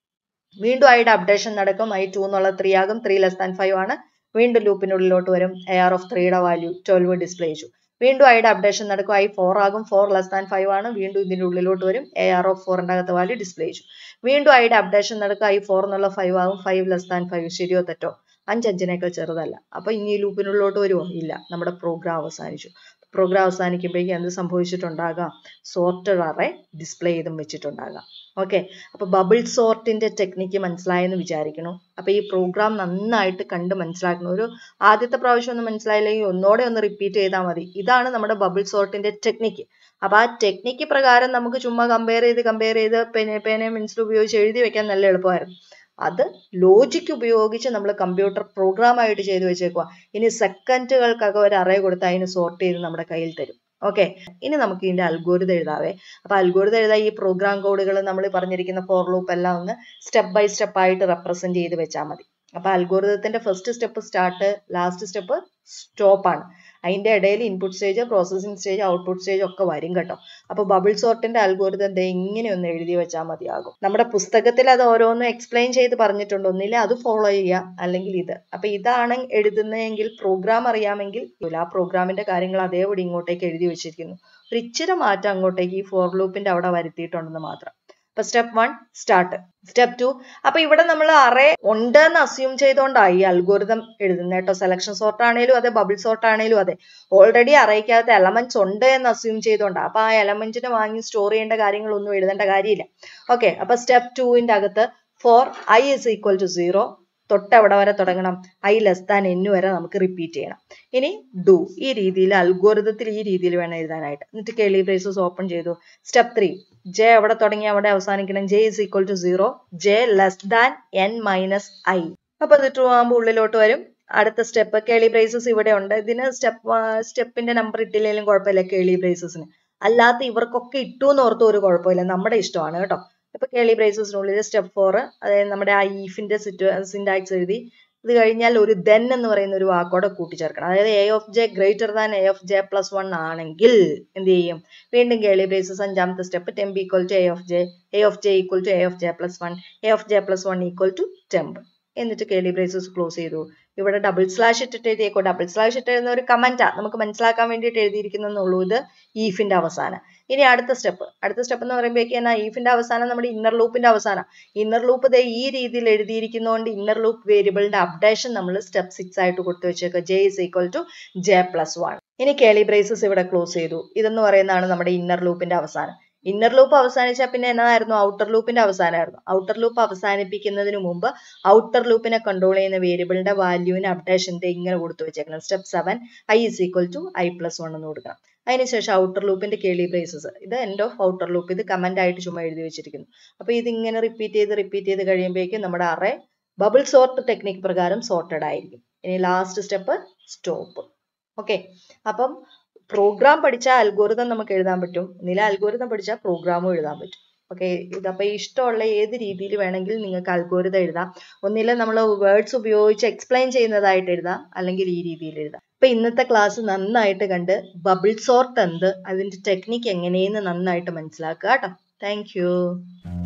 വീണ്ടും ഐയുടെ അപ്ഡേഷൻ നടക്കും. i2 എന്നുള്ള 3 ആകും. 3 ലെസ് ദാൻ 5 ആണ്. വീണ്ടും ലൂപ്പിനുള്ളിലോട്ട് വരും. AR(3)യുടെ വാല്യൂ 12 ഡിസ്പ്ലേ ചെയ്തു. വീണ്ടും ഐയുടെ അപ്ഡേഷൻ നടക്കും. i4 ആകും. 4 ലെസ് ദാൻ 5 ആണ്. വീണ്ടും ഇതിന്റെ ഉള്ളിലോട്ട് വരും. AR(4)ന്റെ അകത്ത വാല്യൂ ഡിസ്പ്ലേ ചെയ്തു. വീണ്ടും ഐയുടെ അപ്ഡേഷൻ നടക്കും. i4 എന്നുള്ള 5 ആകും. 5 ലെസ് ദാൻ 5 ശരിയോ തെറ്റോ? 5 5നേക്കാൾ ചെറുതല്ല. അപ്പൊ ഇനി ഈ ലൂപ്പിനുള്ളിലോട്ട് വരുമോ? ഇല്ല. നമ്മുടെ പ്രോഗ്രാം അവസാനിച്ചു. പ്രോഗ്രാം അവസാനിക്കുമ്പോഴേക്കും എന്ത് സംഭവിച്ചിട്ടുണ്ടാകാം? സോർട്ടഡ് അറേ ഡിസ്പ്ലേ ചെയ്തും വെച്ചിട്ടുണ്ടാകാം. ഓക്കെ, അപ്പൊ ബബിൾ സോർട്ടിന്റെ ടെക്നിക്ക് മനസ്സിലായെന്ന് വിചാരിക്കണം. അപ്പൊ ഈ പ്രോഗ്രാം നന്നായിട്ട് കണ്ട് മനസ്സിലാക്കണം. ഒരു ആദ്യത്തെ പ്രാവശ്യം ഒന്നും മനസ്സിലായില്ലെങ്കിൽ ഒന്നോടെ ഒന്ന് റിപ്പീറ്റ് ചെയ്താൽ മതി. ഇതാണ് നമ്മുടെ ബബിൾ സോർട്ടിന്റെ ടെക്നിക്ക്. അപ്പൊ ആ ടെക്നിക്ക് പ്രകാരം നമുക്ക് ചുമ്മാ കമ്പയർ ചെയ്ത് പേനയും പെൻസിലും ഉപയോഗിച്ച് എഴുതി വെക്കാൻ നല്ല എളുപ്പമായിരുന്നു. അത് ലോജിക് ഉപയോഗിച്ച് നമ്മൾ കമ്പ്യൂട്ടർ പ്രോഗ്രാം ആയിട്ട് ചെയ്തു വെച്ചേക്കുക. ഇനി സെക്കൻഡുകൾക്കകം ഒരു അറേ കൊടുത്ത് അതിന് സോർട്ട് ചെയ്ത് നമ്മുടെ കയ്യിൽ തരും. ഓക്കെ, ഇനി നമുക്ക് ഇതിന്റെ അൽഗോരിതം എഴുതാവേ. അപ്പൊ അൽഗോരിതം എഴുതാൻ ഈ പ്രോഗ്രാം കോഡുകൾ നമ്മൾ പറഞ്ഞിരിക്കുന്ന ഫോർ ലൂപ്പ് എല്ലാം ഒന്ന് സ്റ്റെപ്പ് ബൈ സ്റ്റെപ്പ് ആയിട്ട് റെപ്രസെന്റ് ചെയ്ത് വെച്ചാൽ മതി. അപ്പൊ അൽഗോരിതത്തിന്റെ first step start, last step stop ആണ്. അതിന്റെ ഇടയിൽ input stage, processing stage, output stage ഒക്കെ വരും കേട്ടോ. അപ്പൊ ബബിൾ സോർട്ടിന്റെ അൽഗോരിതം ഇങ്ങനെ ഒന്ന് എഴുതി വെച്ചാൽ മതിയാകും. നമ്മുടെ പുസ്തകത്തിൽ അത് ഓരോന്നും എക്സ്പ്ലെയിൻ ചെയ്ത് പറഞ്ഞിട്ടുണ്ട്. ഒന്നില്ല അത് ഫോളോ ചെയ്യുക, അല്ലെങ്കിൽ ഇത്. അപ്പൊ ഇതാണ് എഴുതുന്നതെങ്കിൽ പ്രോഗ്രാം അറിയാമെങ്കിൽ ആ പ്രോഗ്രാമിന്റെ കാര്യങ്ങൾ അതേപടി ഇങ്ങോട്ടേക്ക് എഴുതി വെച്ചിരിക്കുന്നു. ഒരു ഇച്ചിരി മാറ്റം അങ്ങോട്ടേക്ക് ഈ ഫോർ ലൂപ്പിന്റെ അവിടെ വരുത്തിയിട്ടുണ്ടെന്ന് മാത്രം. അപ്പൊ സ്റ്റെപ്പ് 1 സ്റ്റാർട്ട്. സ്റ്റെപ്പ് 2, അപ്പൊ ഇവിടെ നമ്മൾ അറേ ഉണ്ട് എന്ന് അസ്യൂം ചെയ്തുകൊണ്ടായി അൽഗോരിതം എഴുതുന്നത് കേട്ടോ. സെലക്ഷൻ സോർട്ട് ആണേലും അതെ, ബബിൾ സോർട്ട് ആണേലും അതെ. ഓൾറെഡി അറേക്കകത്ത് എലമെന്റ്സ് ഉണ്ട് എന്ന് അസ്യൂം ചെയ്തുകൊണ്ടാണ്. അപ്പൊ ആ എലമെന്റിനെ വാങ്ങി സ്റ്റോർ ചെയ്യേണ്ട കാര്യങ്ങളൊന്നും എഴുതേണ്ട കാര്യമില്ല. ഓക്കെ, അപ്പൊ സ്റ്റെപ്പ് 2ന്റെ അകത്ത് for i is equal to 0 തൊട്ടെവിടെ വരെ തുടങ്ങണം? i less than n വരെ നമുക്ക് റിപ്പീറ്റ് ചെയ്യണം. ഇനി ഡു. ഈ രീതിയിൽ അൽഗോരിതത്തിൽ ഈ രീതിയിൽ വേണം എഴുതാനായിട്ട്. എന്നിട്ട് കേളി ബ്രേസസ് ഓപ്പൺ ചെയ്തു. സ്റ്റെപ്പ് 3, j എവിടെ തുടങ്ങി അവിടെ അവസാനിക്കണം. j is equal to 0, j less than n minus i. അപ്പൊ ഇത് ട്രൂ ആകുമ്പോൾ ഉള്ളിലോട്ട് വരും. അടുത്ത സ്റ്റെപ്പ് കേളി ബ്രേസസ് ഇവിടെ ഉണ്ട്. ഇതിന് സ്റ്റെപ്പിന്റെ നമ്പർ ഇട്ടില്ലെങ്കിലും കുഴപ്പമില്ല കേളി ബ്രേസസിന്. അല്ലാത്ത ഇവർക്കൊക്കെ ഇട്ടു എന്ന് ഓർത്ത് ഒരു കുഴപ്പമില്ല, നമ്മുടെ ഇഷ്ടമാണ് കേട്ടോ. ഇപ്പൊ കേളി ബ്രേസസിനുള്ളിൽ സ്റ്റെപ്പ് 4, അതായത് നമ്മുടെ ആ ഈഫിന്റെ സിന്റാക്സ് എഴുതി. ഇത് കഴിഞ്ഞാൽ ഒരു then എന്ന് പറയുന്ന ഒരു വാക്കോടെ കൂട്ടിച്ചേർക്കണം. അതായത് a of j greater than a of j plus 1 ആണെങ്കിൽ എന്ത് ചെയ്യും? വീണ്ടും കേളി ബ്രേസസ് അഞ്ചാമത്തെ step temp equal to a of j equal to a of j plus 1, a of j plus 1 equal to temp. എന്നിട്ട് curly braces close ചെയ്തു. ഇവിടെ double slash ഇട്ടിട്ട് എഴുതിയേക്കോ. Double slash ഇട്ട് എഴുതുന്ന ഒരു കമന്റാ, നമുക്ക് മനസ്സിലാക്കാൻ വേണ്ടിയിട്ട് എഴുതിയിരിക്കുന്നുള്ളൂ. ഇത് ഈഫിന്റെ അവസാനം. ഇനി അടുത്ത സ്റ്റെപ്പ് എന്ന് പറയുമ്പോഴേക്കും എന്നാ, ഈഫിന്റെ അവസാനം നമ്മുടെ ഇന്നർ ലൂപ്പിന്റെ അവസാനം. ഇന്നർ ലൂപ്പ് ഈ രീതിയിൽ എഴുതിയിരിക്കുന്നതുകൊണ്ട് ഇന്നർ ലൂപ്പ് വേരിയബിളിന്റെ അപ്ഡേഷൻ നമ്മൾ സ്റ്റെപ്പ് 6 ആയിട്ട് കൊടുത്തു വെച്ചേക്കുക. j is equal to j plus 1. ഇനി കേളി ബ്രേസസ് ഇവിടെ ക്ലോസ് ചെയ്തു. ഇതെന്ന് പറയുന്നതാണ് നമ്മുടെ ഇന്നർ ലൂപ്പിന്റെ അവസാനം. ഇന്നർ ലൂപ്പ് അവസാനിച്ചാൽ പിന്നെ എന്നതായിരുന്നു? ഔട്ടർ ലൂപ്പിന്റെ അവസാനമായിരുന്നു. ഔട്ടർ ലൂപ്പ് അവസാനിപ്പിക്കുന്നതിന് മുമ്പ് ഔട്ടർ ലൂപ്പിനെ കൺട്രോൾ ചെയ്യുന്ന വേരിയബിളിന്റെ വാല്യൂവിന് അപ്ഡേഷന്റെ ഇങ്ങനെ കൊടുത്തു വെച്ചേക്കണം. Step 7, i is equal to i plus 1 എന്ന് കൊടുക്കണം. അതിനുശേഷം ഔട്ടർ ലൂപ്പിന്റെ കേളി ബ്രേസസ്, ഇത് എൻഡ് ഓഫ് ഔട്ടർ ലൂപ്പ്. ഇത് കമന്റ് ആയിട്ട് ചുമ്മാ എഴുതി വെച്ചിരിക്കുന്നു. അപ്പൊ ഇത് ഇങ്ങനെ റിപ്പീറ്റ് ചെയ്ത് കഴിയുമ്പോഴേക്കും നമ്മുടെ അറേ ബബിൾ സോർട്ട് ടെക്നിക് പ്രകാരം സോർട്ടഡ് ആയിരിക്കും. ഇനി ലാസ്റ്റ് സ്റ്റെപ്പ് സ്റ്റോപ്പ്. ഓക്കെ, അപ്പം പ്രോഗ്രാം പഠിച്ചാൽ അൽഗോരിതം നമുക്ക് എഴുതാൻ പറ്റും. അൽഗോരിതം പഠിച്ചാൽ പ്രോഗ്രാമും എഴുതാൻ പറ്റും. ഓക്കെ, ഇതപ്പോൾ ഇഷ്ടമുള്ള ഏത് രീതിയിൽ വേണമെങ്കിലും നിങ്ങൾക്ക് അൽഗോരിതം എഴുതാം. ഒന്നില്ല നമ്മൾ വേർഡ്സ് ഉപയോഗിച്ച് എക്സ്പ്ലെയിൻ ചെയ്യുന്നതായിട്ട് എഴുതാം, അല്ലെങ്കിൽ ഈ രീതിയിൽ എഴുതാം. ഇപ്പം ഇന്നത്തെ ക്ലാസ് നന്നായിട്ട് കണ്ട് ബബിൾ സോർട്ട് എന്ത്, അതിൻ്റെ ടെക്നിക്ക് എങ്ങനെയെന്ന് നന്നായിട്ട് മനസ്സിലാക്കുക കേട്ടോ. താങ്ക്